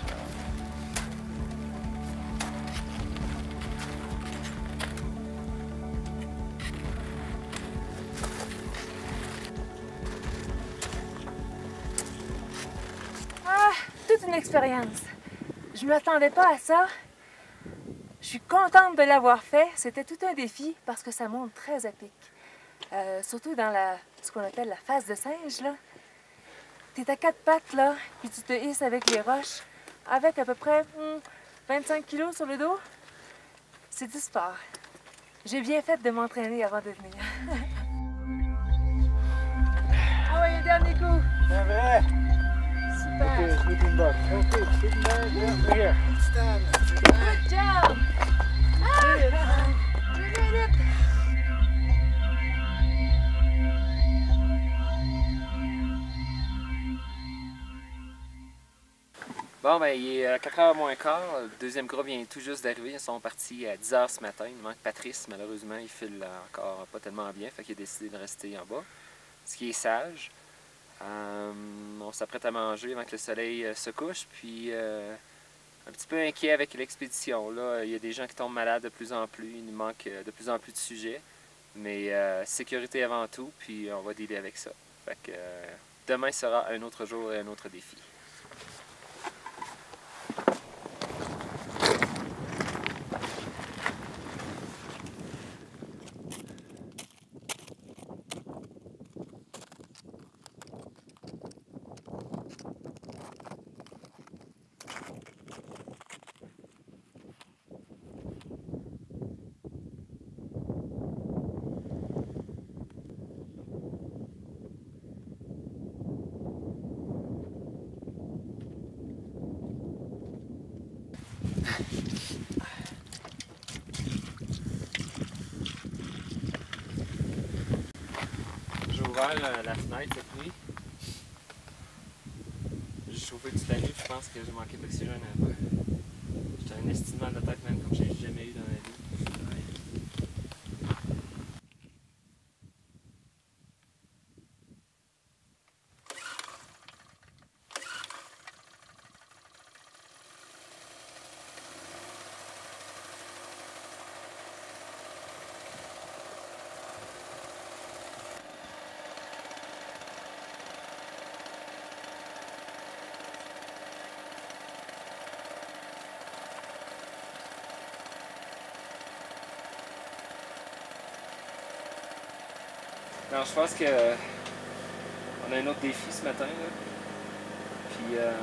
Ah, toute une expérience. Je ne m'attendais pas à ça. Je suis contente de l'avoir fait. C'était tout un défi parce que ça monte très à pic. Euh, surtout dans la, ce qu'on appelle la phase de singe, là. T'es à quatre pattes, là, puis tu te hisses avec les roches, avec à peu près hmm, vingt-cinq kilos sur le dos. C'est du sport. J'ai bien fait de m'entraîner avant de venir. Ah ouais, le dernier coup! C'est vrai! Super! Okay, sleeping bug. Okay, sleeping bug, here. Good job! Ah! You did it! Bon, ben il est quatre heures moins quart. Le deuxième groupe vient tout juste d'arriver. Ils sont partis à dix heures ce matin. Il manque Patrice, malheureusement, il file encore pas tellement bien. Fait qu'il a décidé de rester en bas. Ce qui est sage. Euh, on s'apprête à manger avant que le soleil se couche. Puis, euh, un petit peu inquiet avec l'expédition. Là, il y a des gens qui tombent malades de plus en plus. Il nous manque de plus en plus de sujets. Mais euh, sécurité avant tout. Puis, on va dealer avec ça. Fait que euh, demain sera un autre jour et un autre défi. J'ai ouvert la, la fenêtre cette nuit. J'ai chauffé toute la nuit, je pense que j'ai manqué d'oxygène un peu. J'étais un estimant de tête même comme j'ai jamais eu dans ma vie. Non, je pense que euh, on a un autre défi ce matin. Là. Puis euh,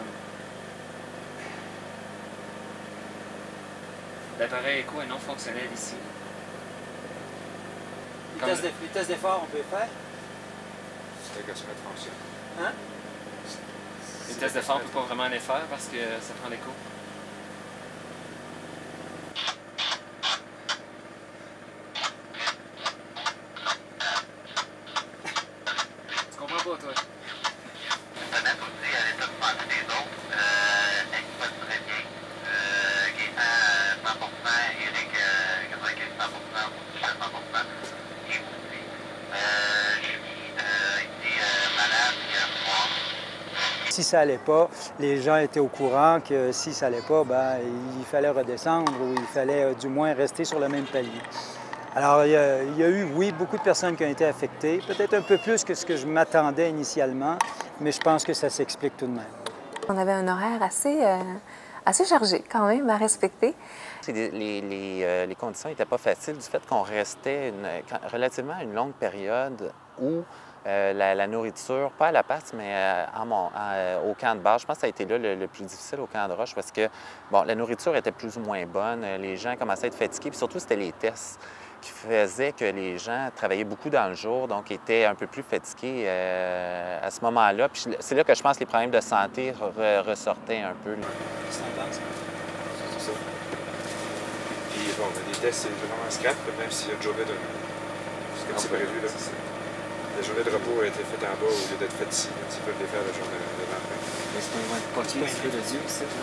l'appareil écho est non fonctionnel ici. Les tests, de, les tests d'effort, on peut les faire? C'est que ça fonctionne. Hein? Les tests d'effort, on ne peut pas vraiment les faire parce que ça prend l'écho. Tu comprends pas, toi? Si ça allait pas, les gens étaient au courant que si ça allait pas, ben, il fallait redescendre ou il fallait euh, du moins rester sur le même palier. Alors, il y, a, il y a eu, oui, beaucoup de personnes qui ont été affectées, peut-être un peu plus que ce que je m'attendais initialement, mais je pense que ça s'explique tout de même. On avait un horaire assez, euh, assez chargé quand même à respecter. Les, les, les, euh, les conditions n'étaient pas faciles du fait qu'on restait une, relativement une longue période où euh, la, la nourriture, pas à la passe, mais euh, en mon, en, au camp de base, je pense que ça a été là le, le plus difficile au camp de roche parce que bon, la nourriture était plus ou moins bonne, les gens commençaient à être fatigués, puis surtout c'était les tests qui faisaient que les gens travaillaient beaucoup dans le jour, donc étaient un peu plus fatigués euh, à ce moment-là. Puis c'est là que je pense que les problèmes de santé re ressortaient un peu. C'est ça. Puis bon, les tests, c'est vraiment scrap, même s'il y a une journée de... C'est comme c'est prévu, là. La journée de repos a été faite en bas au lieu d'être faite ici. Ils peuvent les faire la journée de lendemain. Mais c'est pas un feu de Dieu, c'est ça?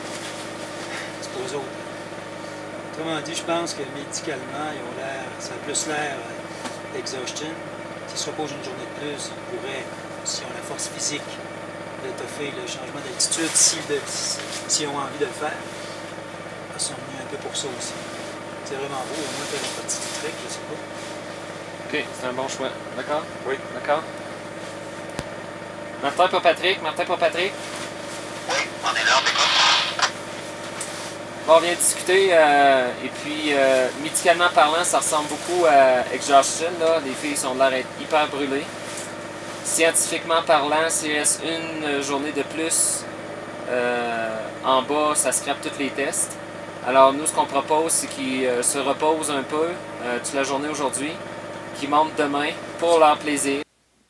C'est pour eux autres. Autrement dit, je pense que médicalement, ils ont l'air, ça a plus l'air d'exhaustion. S'ils se reposent une journée de plus, ils pourraient, s'ils ont la force physique, d'étoffer le changement d'altitude, s'ils si, si ont envie de le faire. Ils sont venus un peu pour ça aussi. C'est vraiment beau, au moins faire un petit trick, je sais pas. OK, c'est un bon choix. D'accord? Oui. D'accord. Martin pour Patrick. Martin pour Patrick. Oui, on est là, on écoute. Bon, on vient de discuter, euh, et puis, euh, médicalement parlant, ça ressemble beaucoup à exhaustion, là. Les filles sont de l'air d'être hyper brûlées. Scientifiquement parlant, s'il reste une journée de plus euh, en bas, ça scrape tous les tests. Alors, nous, ce qu'on propose, c'est qu'ils euh, se reposent un peu euh, toute la journée aujourd'hui, qu'ils montent demain pour leur plaisir.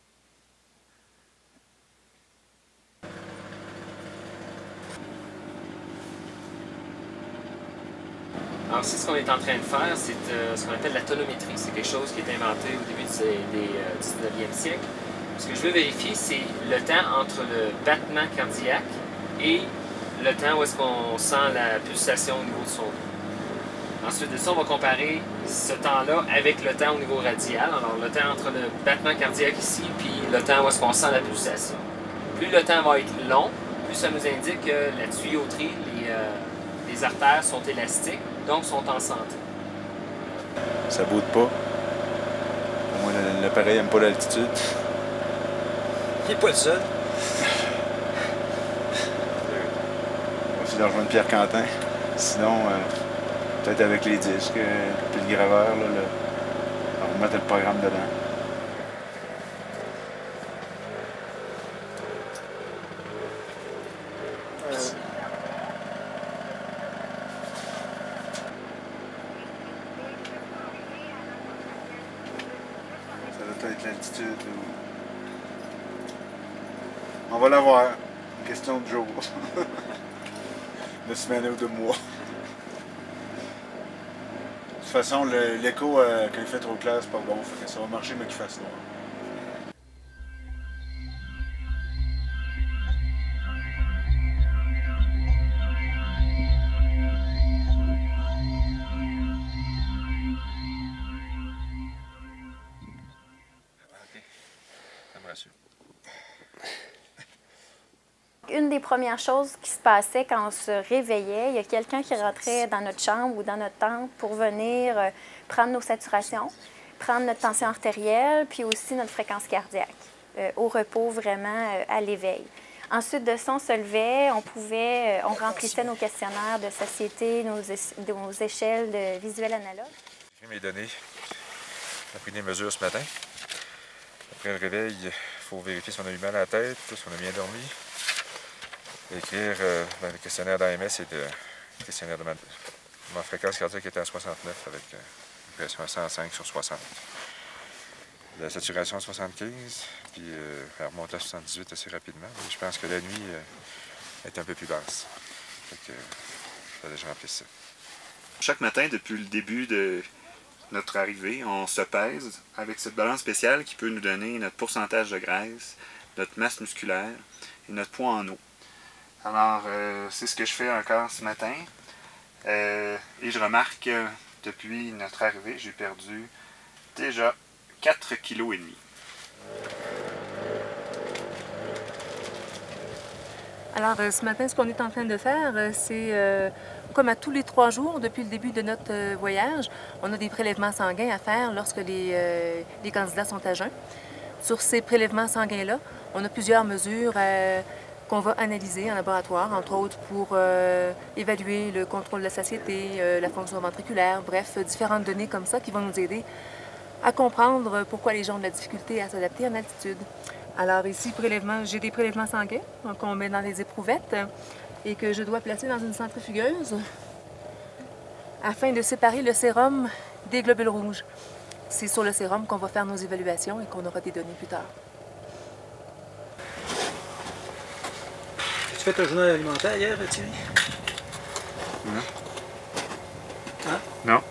Alors, c'est ce qu'on est en train de faire, c'est euh, ce qu'on appelle la tonométrie. C'est quelque chose qui est inventé au début du, des, euh, du dix-neuvième siècle. Ce que je veux vérifier, c'est le temps entre le battement cardiaque et le temps où est-ce qu'on sent la pulsation au niveau de son dos. Ensuite de ça, on va comparer ce temps-là avec le temps au niveau radial. Alors, le temps entre le battement cardiaque ici puis le temps où est-ce qu'on sent la pulsation. Plus le temps va être long, plus ça nous indique que la tuyauterie, les, euh, les artères sont élastiques, donc sont en santé. Ça boude pas. Au moins, l'appareil n'aime pas l'altitude. Il n'est pas le seul. On va essayer de rejoindre Pierre Quentin. Sinon, euh, peut-être avec les disques, euh, puis le graveur, là, le... on va mettre le programme dedans. Euh... Ça doit être l'altitude. Ou... On va l'avoir. Question de jour. De semaine ou de mois. De toute façon, l'écho, euh, quand il fait trop clair, c'est pas bon. Fait que ça va marcher, mais qu'il fasse noir. OK. Ça me rassure. Une des premières choses qui se passait quand on se réveillait, il y a quelqu'un qui rentrait dans notre chambre ou dans notre tente pour venir euh, prendre nos saturations, prendre notre tension artérielle, puis aussi notre fréquence cardiaque, euh, au repos vraiment euh, à l'éveil. Ensuite de ça, on se levait, on pouvait, euh, on remplissait nos questionnaires de satiété, nos, nos échelles de visuel analogue. J'ai pris mes données, j'ai pris des mesures ce matin. Après le réveil, il faut vérifier si on a eu mal à la tête, si on a bien dormi. Écrire euh, ben, le questionnaire d'A M S et le questionnaire de ma, ma fréquence cardiaque était à soixante-neuf avec euh, une pression à cent cinq sur soixante. La saturation à soixante-quinze, puis euh, elle remonte à soixante-dix-huit assez rapidement. Mais je pense que la nuit euh, est un peu plus basse. Fait que, euh, fallait que je remplisse ça. Chaque matin, depuis le début de notre arrivée, on se pèse avec cette balance spéciale qui peut nous donner notre pourcentage de graisse, notre masse musculaire et notre poids en eau. Alors, euh, c'est ce que je fais encore ce matin. Euh, et je remarque que depuis notre arrivée, j'ai perdu déjà quatre virgule cinq kilos. Alors, euh, ce matin, ce qu'on est en train de faire, euh, c'est euh, comme à tous les trois jours, depuis le début de notre euh, voyage, on a des prélèvements sanguins à faire lorsque les, euh, les candidats sont à jeun. Sur ces prélèvements sanguins-là, on a plusieurs mesures euh, qu'on va analyser en laboratoire, entre autres pour euh, évaluer le contrôle de la satiété, euh, la fonction ventriculaire, bref, différentes données comme ça qui vont nous aider à comprendre pourquoi les gens ont de la difficulté à s'adapter en altitude. Alors ici, prélèvement, j'ai des prélèvements sanguins qu'on met dans des éprouvettes et que je dois placer dans une centrifugeuse afin de séparer le sérum des globules rouges. C'est sur le sérum qu'on va faire nos évaluations et qu'on aura des données plus tard. Tu fais ton journal alimentaire hier, Thierry? Non. Hein? Non.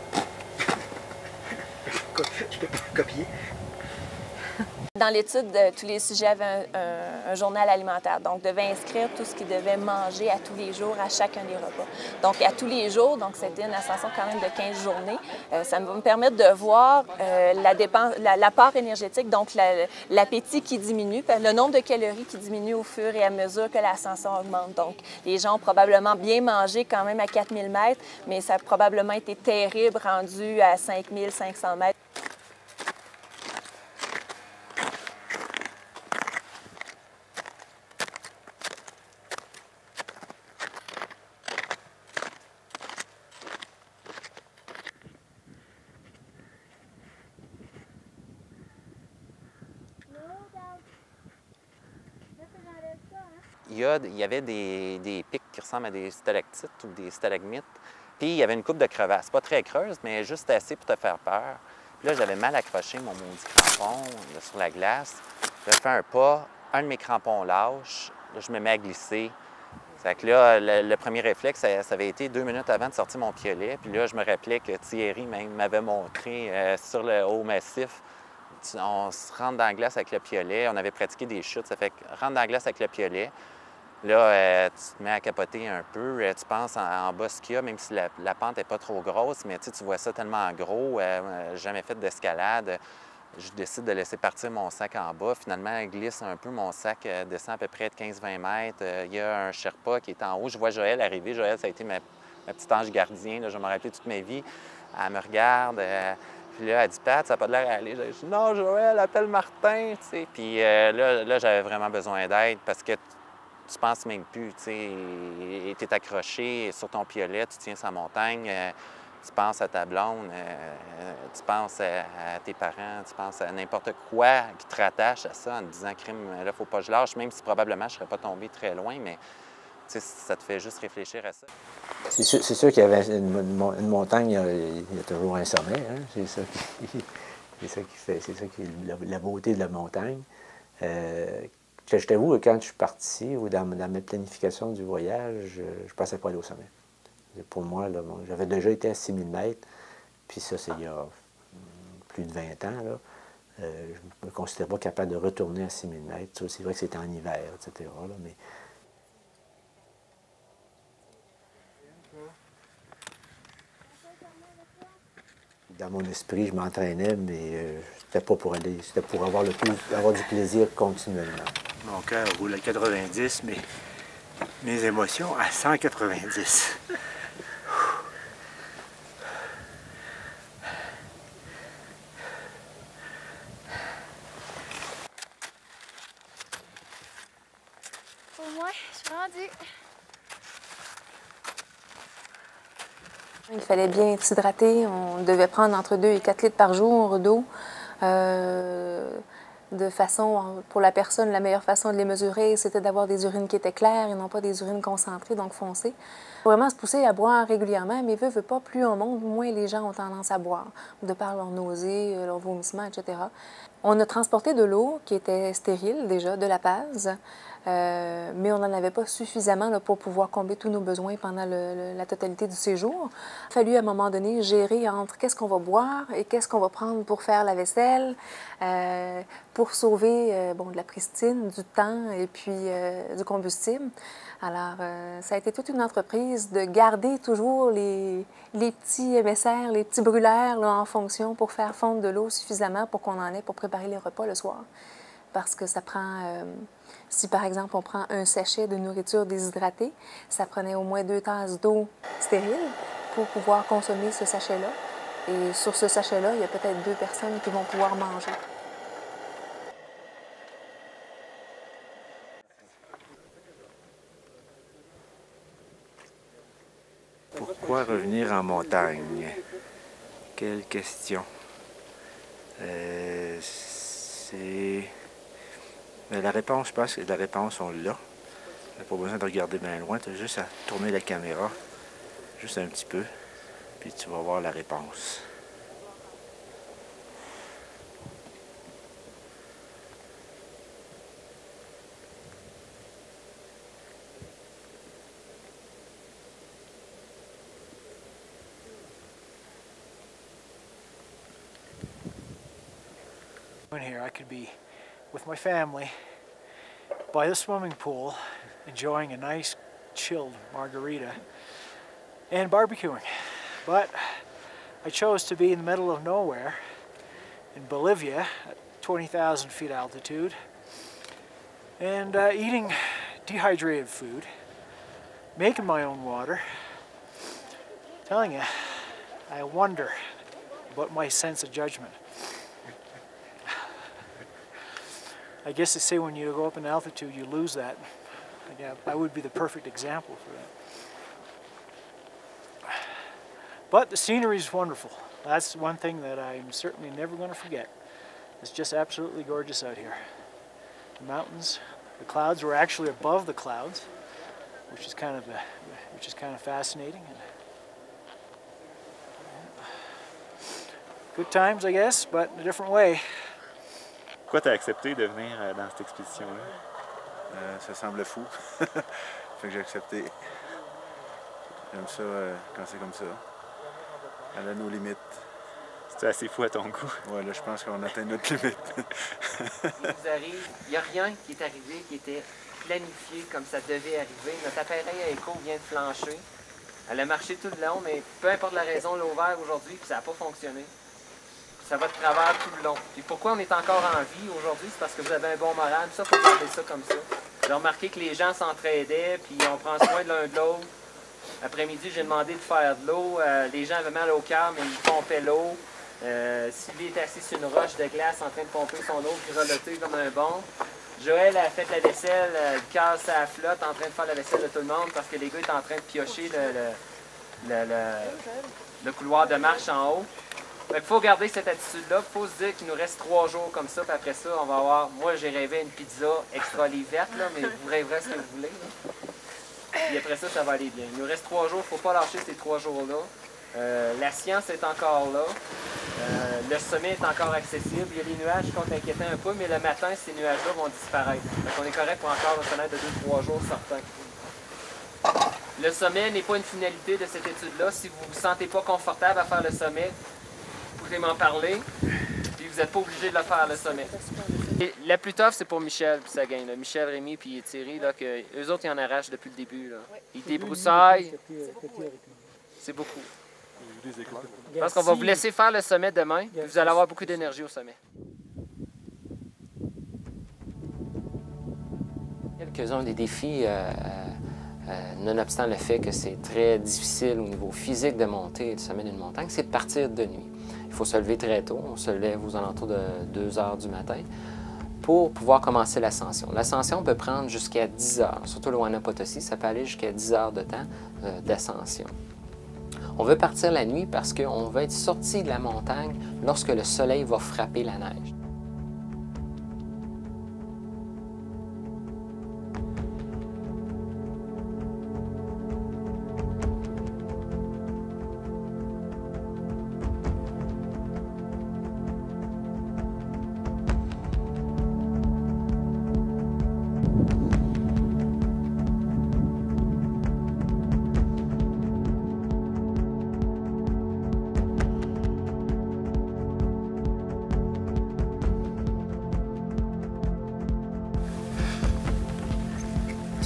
Je peux pas copier. Dans l'étude, tous les sujets avaient un, un, un journal alimentaire, donc devaient inscrire tout ce qu'ils devaient manger à tous les jours, à chacun des repas. Donc à tous les jours, donc c'était une ascension quand même de quinze journées. Euh, ça va me permettre de voir euh, la dépense, la, l'apport énergétique, donc la, l'appétit qui diminue, le nombre de calories qui diminue au fur et à mesure que l'ascension augmente. Donc les gens ont probablement bien mangé quand même à quatre mille mètres, mais ça a probablement été terrible rendu à cinq mille cinq cents mètres. Il y, a, il y avait des, des pics qui ressemblent à des stalactites ou des stalagmites. Puis il y avait une coupe de crevasses, pas très creuse, mais juste assez pour te faire peur. Puis là, j'avais mal accroché mon maudit crampon là, sur la glace. Là, je fais un pas, un de mes crampons lâche, là, je me mets à glisser. C'est que là, le, le premier réflexe, ça, ça avait été deux minutes avant de sortir mon piolet. Puis là, je me rappelais que Thierry même m'avait montré euh, sur le haut massif. On se rentre dans la glace avec le piolet. On avait pratiqué des chutes. Ça fait que rentre dans la glace avec le piolet. Là, euh, tu te mets à capoter un peu. Euh, tu penses en, en bas ce qu'il y a, même si la, la pente n'est pas trop grosse, mais tu vois ça tellement gros. Euh, jamais fait d'escalade. Je décide de laisser partir mon sac en bas. Finalement, elle glisse un peu. Mon sac euh, descend à peu près de quinze vingt mètres. Euh, il y a un Sherpa qui est en haut. Je vois Joël arriver. Joël, ça a été ma, ma petite ange gardien. Là, je vais me rappeler toute ma vie. Elle me regarde. Euh, Puis là, elle dit « Pat, ça n'a pas de l'air à aller. » Je dis « Non, Joël, appelle Martin. » Tu sais. Puis euh, là, là j'avais vraiment besoin d'aide parce que tu penses même plus. Tu sais, tu es accroché sur ton piolet, tu tiens sa montagne, euh, tu penses à ta blonde, euh, tu penses à, à tes parents, tu penses à n'importe quoi qui te rattache à ça en te disant « Crime, là, il ne faut pas que je lâche. » Même si probablement je ne serais pas tombé très loin, mais tu sais, ça te fait juste réfléchir à ça. C'est sûr, c'est sûr qu'il y avait une, une, une montagne, il y a toujours un sommet. Hein? C'est ça qui, c'est ça qui fait, c'est ça qui est la, la beauté de la montagne. Euh, je t'avoue, quand je suis parti, ou dans, dans ma planification du voyage, je ne pensais pas aller au sommet. Pour moi, là, bon, j'avais déjà été à six mille mètres, puis ça, c'est il y a plus de vingt ans. Là. Euh, je ne me considère pas capable de retourner à six mille mètres. C'est vrai que c'était en hiver, et cetera. Là, mais dans mon esprit, je m'entraînais, mais euh, c'était pas pour aller, c'était pour avoir, le plus, avoir du plaisir continuellement. Mon cœur roule à quatre-vingt-dix, mais mes émotions à cent quatre-vingt-dix. Au moins, je suis rendue. Il fallait bien s'hydrater. On devait prendre entre deux et quatre litres par jour d'eau. Euh, de façon, pour la personne, la meilleure façon de les mesurer, c'était d'avoir des urines qui étaient claires et non pas des urines concentrées, donc foncées. Faut vraiment se pousser à boire régulièrement, mais veut, veut pas, plus on monte, moins les gens ont tendance à boire, de par leurs nausées, leurs vomissements, et cetera. On a transporté de l'eau qui était stérile déjà, de la Paz, euh, mais on n'en avait pas suffisamment là, pour pouvoir combler tous nos besoins pendant le, le, la totalité du séjour. Il a fallu à un moment donné gérer entre qu'est-ce qu'on va boire et qu'est-ce qu'on va prendre pour faire la vaisselle, euh, pour sauver euh, bon, de la pristine, du temps et puis euh, du combustible. Alors, euh, ça a été toute une entreprise de garder toujours les, les petits émissaires, les petits brûleurs là, en fonction pour faire fondre de l'eau suffisamment pour qu'on en ait pour préparer les repas le soir. Parce que ça prend, euh, si par exemple on prend un sachet de nourriture déshydratée, ça prenait au moins deux tasses d'eau stérile pour pouvoir consommer ce sachet-là. Et sur ce sachet-là, il y a peut-être deux personnes qui vont pouvoir manger. Pourquoi revenir en montagne? Quelle question. Euh, c'est... La réponse, je pense que la réponse, on l'a. Tu n'as pas besoin de regarder bien loin, tu as juste à tourner la caméra, juste un petit peu, puis tu vas voir la réponse. In here, I could be with my family by the swimming pool, enjoying a nice chilled margarita and barbecuing. But I chose to be in the middle of nowhere in Bolivia at twenty thousand feet altitude and uh, eating dehydrated food, making my own water. Telling you, I wonder about my sense of judgment. I guess they say when you go up in altitude, you lose that. Yeah, I would be the perfect example for that. But the scenery is wonderful. That's one thing that I'm certainly never going to forget. It's just absolutely gorgeous out here. The mountains, the clouds were actually above the clouds, which is kind of a, which is kind of fascinating. Good times, I guess, but in a different way. Pourquoi tu as accepté de venir dans cette expédition-là? Euh, ça semblait fou. Fait que j'ai accepté. J'aime ça euh, quand c'est comme ça. Elle a nos limites. C'est assez fou à ton goût? Ouais, là, je pense qu'on atteint notre limite. vous arrive, il n'y a rien qui est arrivé qui était planifié comme ça devait arriver. Notre appareil à écho vient de flancher. Elle a marché tout le long, mais peu importe la raison, elle l'a ouvert aujourd'hui puis ça n'a pas fonctionné. Ça va de travers tout le long. Puis pourquoi on est encore en vie aujourd'hui, c'est parce que vous avez un bon moral. Ça, il faut garder ça comme ça. J'ai remarqué que les gens s'entraidaient, puis on prend soin de l'un de l'autre. Après-midi, j'ai demandé de faire de l'eau. Euh, les gens avaient mal au cœur, mais ils pompaient l'eau. Euh, Sylvie était assis sur une roche de glace en train de pomper son eau, grelotter comme un bon. Joël a fait la vaisselle, euh, le cœur sur la flotte, en train de faire la vaisselle de tout le monde parce que les gars étaient en train de piocher le, le, le, le, le couloir de marche en haut. Il faut garder cette attitude-là. Il faut se dire qu'il nous reste trois jours comme ça. Puis après ça, on va avoir... Moi, j'ai rêvé une pizza extra livre verte, là, mais vous rêverez ce que vous voulez. Là. Puis après ça, ça va aller bien. Il nous reste trois jours. Il ne faut pas lâcher ces trois jours-là. Euh, la science est encore là. Euh, le sommet est encore accessible. Il y a des nuages qui ont inquiété un peu, mais le matin, ces nuages-là vont disparaître. Donc, on est correct pour encore une fenêtre de deux trois jours certains. Le sommet n'est pas une finalité de cette étude-là. Si vous ne vous sentez pas confortable à faire le sommet, vous pouvez m'en parler, puis vous n'êtes pas obligé de le faire le sommet. Et la plus tough, c'est pour Michel puis Seguin. Là. Michel, Rémi puis Thierry, là, que eux autres, ils en arrachent depuis le début. Là. Ils débroussaillent. C'est beaucoup. Je pense qu'on va vous laisser faire le sommet demain, puis vous allez avoir beaucoup d'énergie au sommet. Quelques-uns des défis, euh, euh, nonobstant le fait que c'est très difficile au niveau physique de monter le sommet d'une montagne, c'est de partir de nuit. Il faut se lever très tôt, on se lève aux alentours de deux heures du matin pour pouvoir commencer l'ascension. L'ascension peut prendre jusqu'à dix heures, surtout le Huayna Potosí, ça peut aller jusqu'à dix heures de temps euh, d'ascension. On veut partir la nuit parce qu'on veut être sorti de la montagne lorsque le soleil va frapper la neige.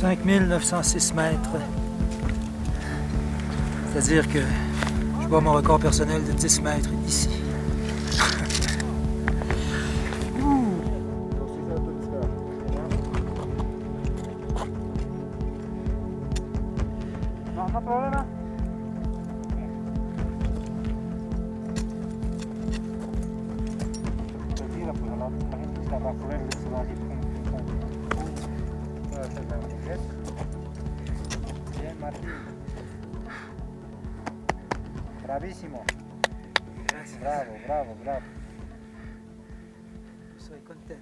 cinq mille neuf cent six mètres. C'est-à-dire que je bats mon record personnel de dix mètres ici. Bravissimo. Bravo, bravo, bravo. Sois content.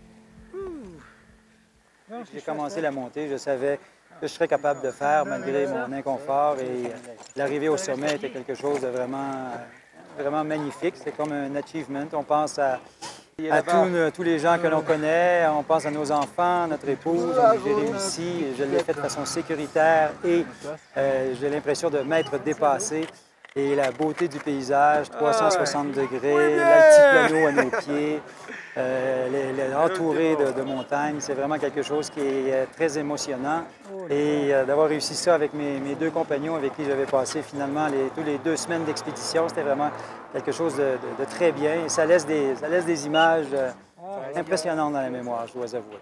J'ai commencé la montée, je savais que je serais capable de faire malgré mon inconfort et l'arrivée au sommet était quelque chose de vraiment, vraiment magnifique. C'est comme un achievement. On pense à, à tous, tous les gens que l'on connaît, on pense à nos enfants, notre épouse. J'ai réussi, je l'ai fait de façon sécuritaire et euh, j'ai l'impression de m'être dépassé. Et la beauté du paysage, trois cent soixante degrés, l'altiplano à nos pieds, euh, les, les, entouré de, de montagnes, c'est vraiment quelque chose qui est euh, très émotionnant. Et euh, d'avoir réussi ça avec mes, mes deux compagnons avec qui j'avais passé finalement les, tous les deux semaines d'expédition, c'était vraiment quelque chose de, de, de très bien. Et ça laisse des, ça laisse des images euh, impressionnantes dans la mémoire, je dois avouer.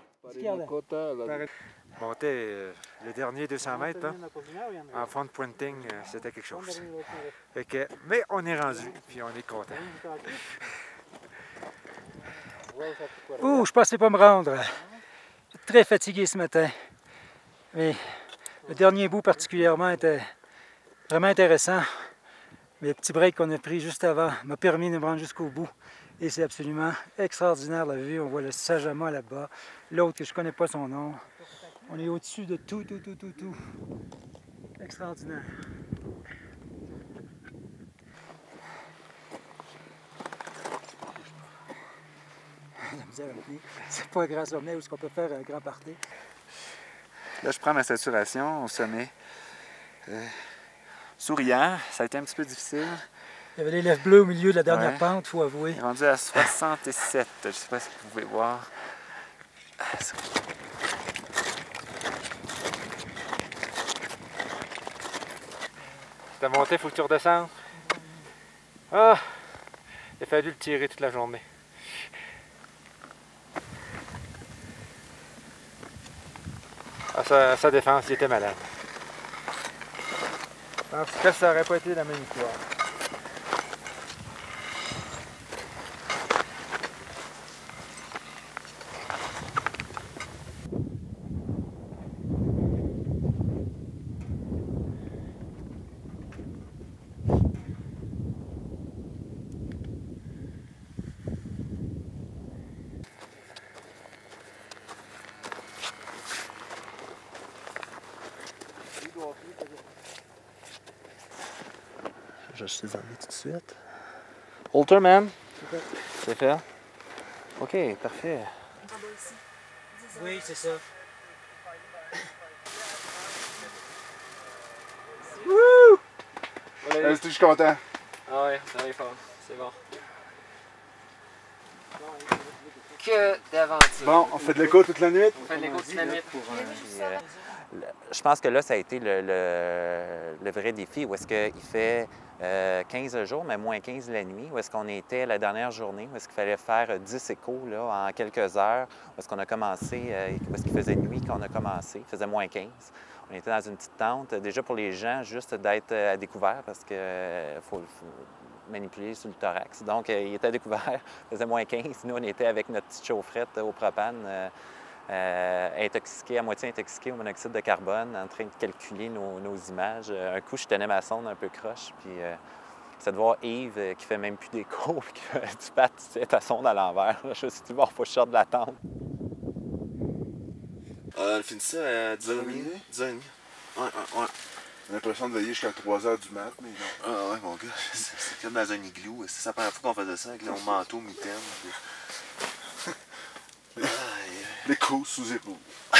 Monter euh, le dernier deux cents mètres, hein, en front pointing, euh, c'était quelque chose. Fait que, mais on est rendu, puis on est content. Ouh, je pensais pas me rendre. Très fatigué ce matin. Mais le dernier bout particulièrement était vraiment intéressant. Mais le petit break qu'on a pris juste avant m'a permis de me rendre jusqu'au bout. Et c'est absolument extraordinaire la vue. On voit le Sajama là-bas. L'autre que je connais pas son nom. On est au-dessus de tout, tout, tout, tout, tout. Extraordinaire. C'est pas un grand sommet où on peut faire un grand party. Là, je prends ma saturation au sommet. Euh, souriant, ça a été un petit peu difficile. Il y avait les lèvres bleues au milieu de la dernière ouais. pente, il faut avouer. Il est rendu à soixante-sept. Je ne sais pas si vous pouvez voir. T'as monté, il faut que tu redescendes. Ah! Il a fallu le tirer toute la journée. À sa, à sa défense, il était malade. En tout cas, ça n'aurait pas été la même histoire. Je suis allé tout de suite. Halter, man. C'est fait. OK, parfait. Oui, c'est ça. Wouh! Je suis content. Ah ouais, ça va fort. C'est bon. Que d'aventure. Bon, on fait de l'écho toute la nuit. On fait de l'écho toute la nuit. Euh, je pense que là, ça a été le, le, le vrai défi, où est-ce qu'il fait euh, quinze jours, mais moins quinze la nuit, où est-ce qu'on était la dernière journée, où est-ce qu'il fallait faire dix échos là, en quelques heures, où est-ce qu'on a commencé, euh, où est-ce qu'il faisait nuit quand on a commencé, il faisait moins quinze. On était dans une petite tente, déjà pour les gens, juste d'être à découvert, parce qu'il euh, faut, faut manipuler sur le thorax. Donc, euh, il était à découvert, il faisait moins quinze. Nous, on était avec notre petite chaufferette au propane, euh, euh, intoxiqué, à moitié intoxiqué au monoxyde de carbone, en train de calculer nos, nos images. Un coup, je tenais ma sonde un peu croche, puis euh, c'est de voir Yves euh, qui fait même plus d'écho, puis qui fait du pat, tu sais, ta sonde à l'envers. Je me suis dit, bon, faut que je sorte de la tente. Euh, on finit ça à dix heures trente. dix heures trente. Ouais, ouais, ouais. J'ai l'impression de veiller jusqu'à trois heures du mat, mais non. Ah ouais, mon gars, c'est comme dans un igloo. C'est la première fois qu'on faisait ça avec mon manteau, mitaine. Les, les coups sous épaule.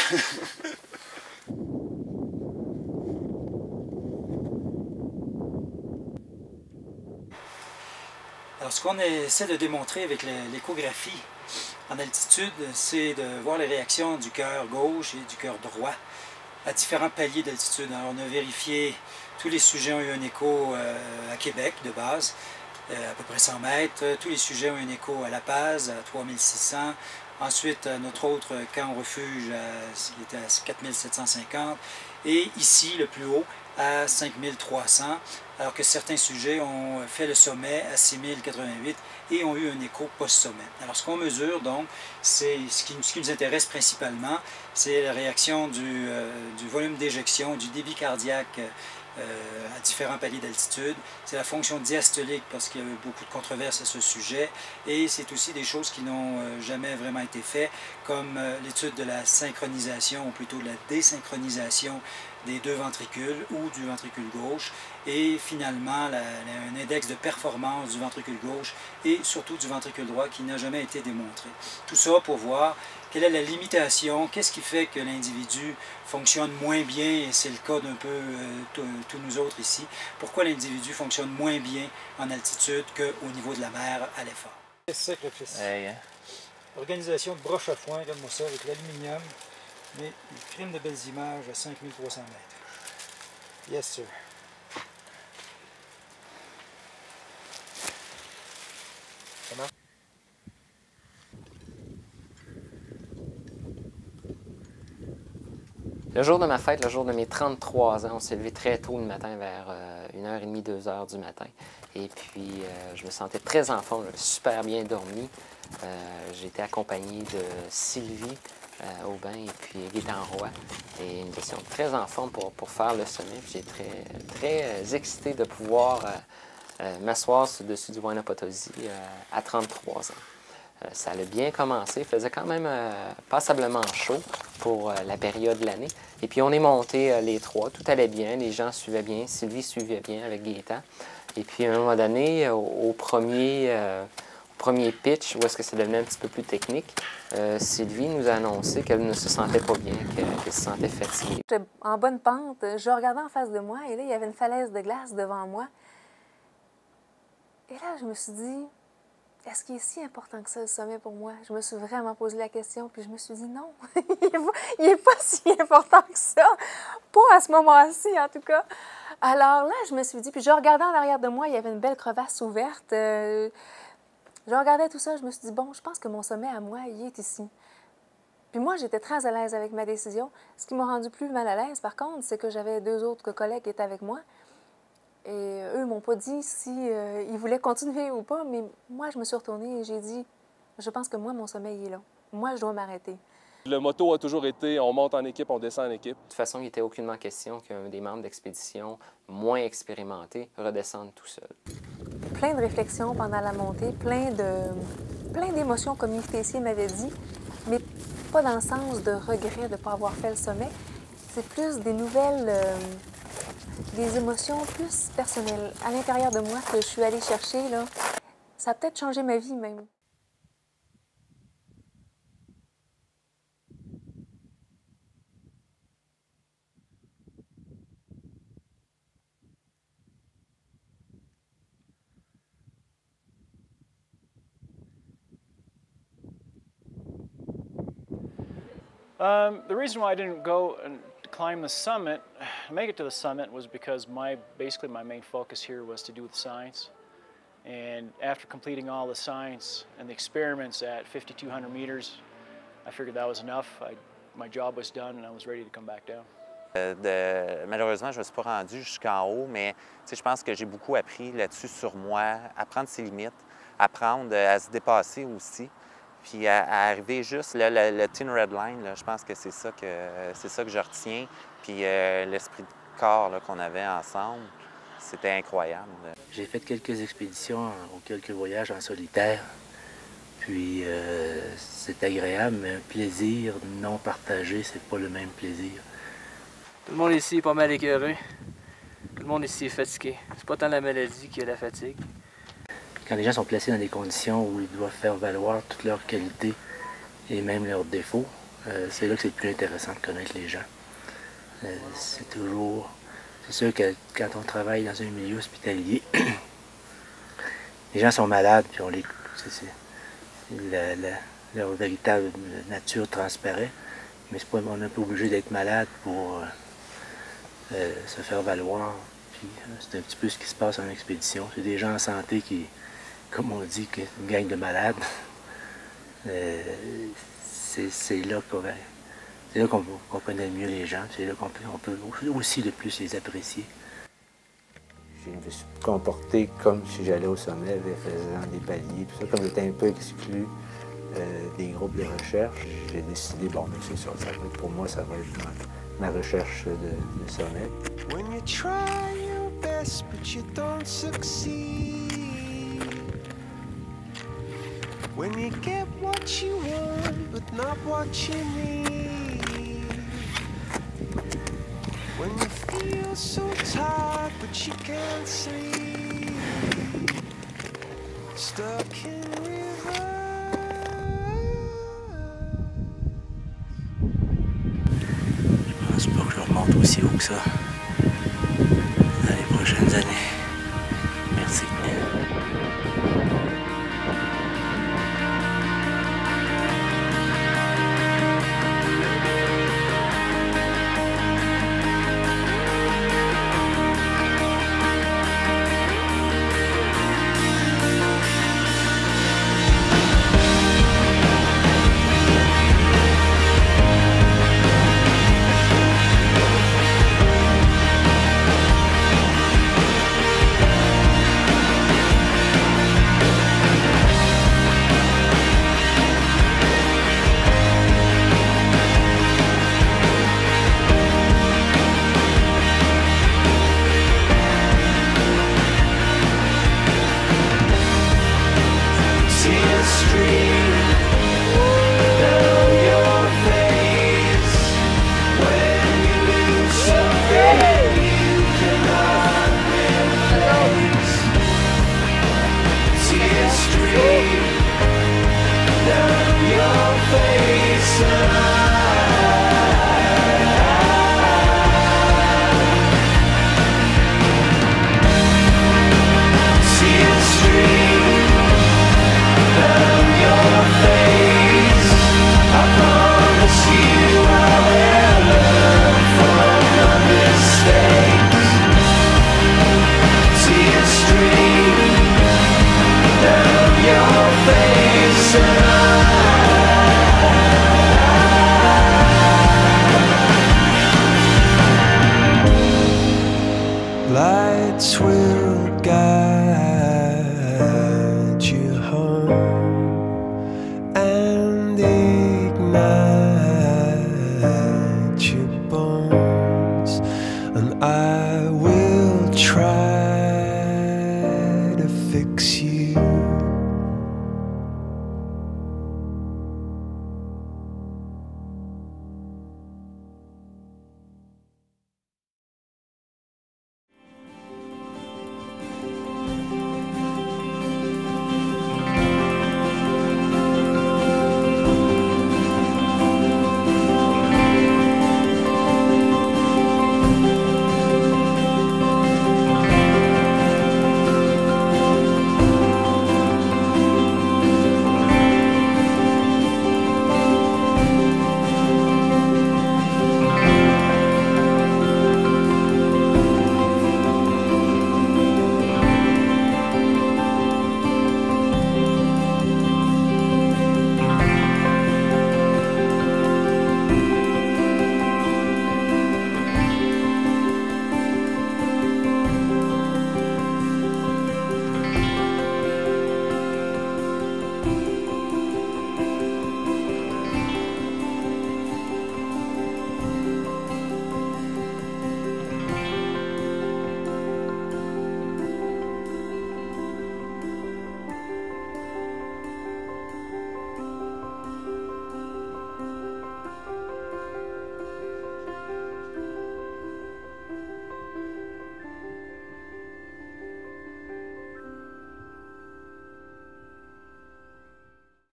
Alors, ce qu'on essaie de démontrer avec l'échographie en altitude, c'est de voir les réactions du cœur gauche et du cœur droit. à différents paliers d'altitude. On a vérifié, tous les sujets ont eu un écho euh, à Québec de base, euh, à peu près cent mètres. Tous les sujets ont eu un écho à La Paz, à trois mille six cents. Ensuite, notre autre camp refuge, il était à quatre mille sept cent cinquante. Et ici, le plus haut, à cinq mille trois cents, alors que certains sujets ont fait le sommet à six mille quatre-vingt-huit et ont eu un écho post-sommet. Alors ce qu'on mesure donc, c'est ce qui, ce qui nous intéresse principalement, c'est la réaction du, euh, du volume d'éjection, du débit cardiaque euh, à différents paliers d'altitude. C'est la fonction diastolique parce qu'il y a eu beaucoup de controverses à ce sujet et c'est aussi des choses qui n'ont euh, jamais vraiment été faites comme euh, l'étude de la synchronisation ou plutôt de la désynchronisation des deux ventricules ou du ventricule gauche et finalement la, la, un index de performance du ventricule gauche et surtout du ventricule droit qui n'a jamais été démontré. Tout ça pour voir quelle est la limitation, qu'est-ce qui fait que l'individu fonctionne moins bien, et c'est le cas d'un peu euh, tous nous autres ici, pourquoi l'individu fonctionne moins bien en altitude qu'au niveau de la mer à l'effort. Sacrifice. Hey, hein? Organisation de broche à foin comme ça avec l'aluminium. Mais il crime de belles images à cinq mille trois cents mètres. Yes, sir. Ça marche? Le jour de ma fête, le jour de mes trente-trois ans, on s'est levé très tôt le matin, vers euh, une heure trente, deux heures du matin. Et puis, euh, je me sentais très en forme, j'avais super bien dormi. Euh, j'ai été accompagné de Sylvie euh, Aubin et puis Gaétan Roy. Et nous étions très en forme pour, pour faire le sommet. J'étais très, très euh, excité de pouvoir euh, euh, m'asseoir au-dessus du Huayna Potosi euh, à trente-trois ans. Euh, ça allait bien commencer, il faisait quand même euh, passablement chaud pour euh, la période de l'année. Et puis on est montés euh, les trois, tout allait bien, les gens suivaient bien, Sylvie suivait bien avec Gaétan. Et puis à un moment donné, au, au, premier, euh, au premier pitch, où est-ce que ça devenait un petit peu plus technique, euh, Sylvie nous a annoncé qu'elle ne se sentait pas bien, qu'elle se sentait fatiguée. J'étais en bonne pente, je regardais en face de moi et là, il y avait une falaise de glace devant moi. Et là, je me suis dit, est-ce qu'il est si important que ça, le sommet, pour moi? Je me suis vraiment posé la question, puis je me suis dit non, il n'est pas, pas si important que ça. Pas à ce moment-ci, en tout cas. Alors là, je me suis dit, puis je regardais en arrière de moi, il y avait une belle crevasse ouverte. Euh, je regardais tout ça, je me suis dit, bon, je pense que mon sommet à moi, il est ici. Puis moi, j'étais très à l'aise avec ma décision. Ce qui m'a rendu plus mal à l'aise, par contre, c'est que j'avais deux autres collègues qui étaient avec moi. Et eux ne m'ont pas dit si euh, ils voulaient continuer ou pas, mais moi, je me suis retournée et j'ai dit, je pense que moi, mon sommeil est là. Moi, je dois m'arrêter. Le motto a toujours été, on monte en équipe, on descend en équipe. De toute façon, il n'était aucunement question qu'un des membres d'expédition moins expérimentés redescende tout seul. Plein de réflexions pendant la montée, plein de, plein d'émotions, comme Yves Tessier m'avait dit, mais pas dans le sens de regret de ne pas avoir fait le sommet. C'est plus des nouvelles... Euh, des émotions plus personnelles à l'intérieur de moi que je suis allée chercher, là. Ça a peut-être changé ma vie, même. Um, the reason why I didn't go and climb the summit, make it to the summit, was because my basically my main focus here was to do with science. And after completing all the science and the experiments at fifty-two hundred meters, I figured that was enough. I, my job was done and I was ready to come back down. Euh, de, malheureusement, je ne me suis pas rendu jusqu'en haut, mais je pense que j'ai beaucoup appris là-dessus sur moi, apprendre ses limites, apprendre à se dépasser aussi. Puis à, à arriver juste, là, le, le Thin Red Line, là, je pense que c'est ça que c'est ça que je retiens. Puis euh, l'esprit de corps qu'on avait ensemble, c'était incroyable. J'ai fait quelques expéditions ou quelques voyages en solitaire. Puis euh, c'est agréable, mais un plaisir non partagé, c'est pas le même plaisir. Tout le monde ici est pas mal écœuré. Tout le monde ici est fatigué. C'est pas tant la maladie que la fatigue. Quand les gens sont placés dans des conditions où ils doivent faire valoir toutes leurs qualités et même leurs défauts, euh, c'est là que c'est le plus intéressant de connaître les gens. Euh, c'est toujours... C'est sûr que quand on travaille dans un milieu hospitalier, les gens sont malades, puis on les... C'est, c'est, la, la, leur véritable nature transparaît. mais c'est pas, on n'est pas obligé d'être malade pour euh, euh, se faire valoir. Puis euh, c'est un petit peu ce qui se passe en expédition. C'est des gens en santé qui, comme on dit, une gang de malades. Euh, c'est là qu'on c'est là qu'on qu'on connaît mieux les gens. C'est là qu'on peut, on peut aussi de plus les apprécier. Je me suis comporté comme si j'allais au sommet, faisant des paliers, tout ça. Comme j'étais un peu exclu euh, des groupes de recherche, j'ai décidé, bon, c'est ça, ça va être, pour moi, ça va être ma, ma recherche de, de sommet. When you try your best, but you don't succeed. When you get what you want, but not what you need. When you feel so tired, but you can't sleep. Stuck in reverse. Je pense pas que je remonte aussi haut que ça dans les prochaines années. Merci.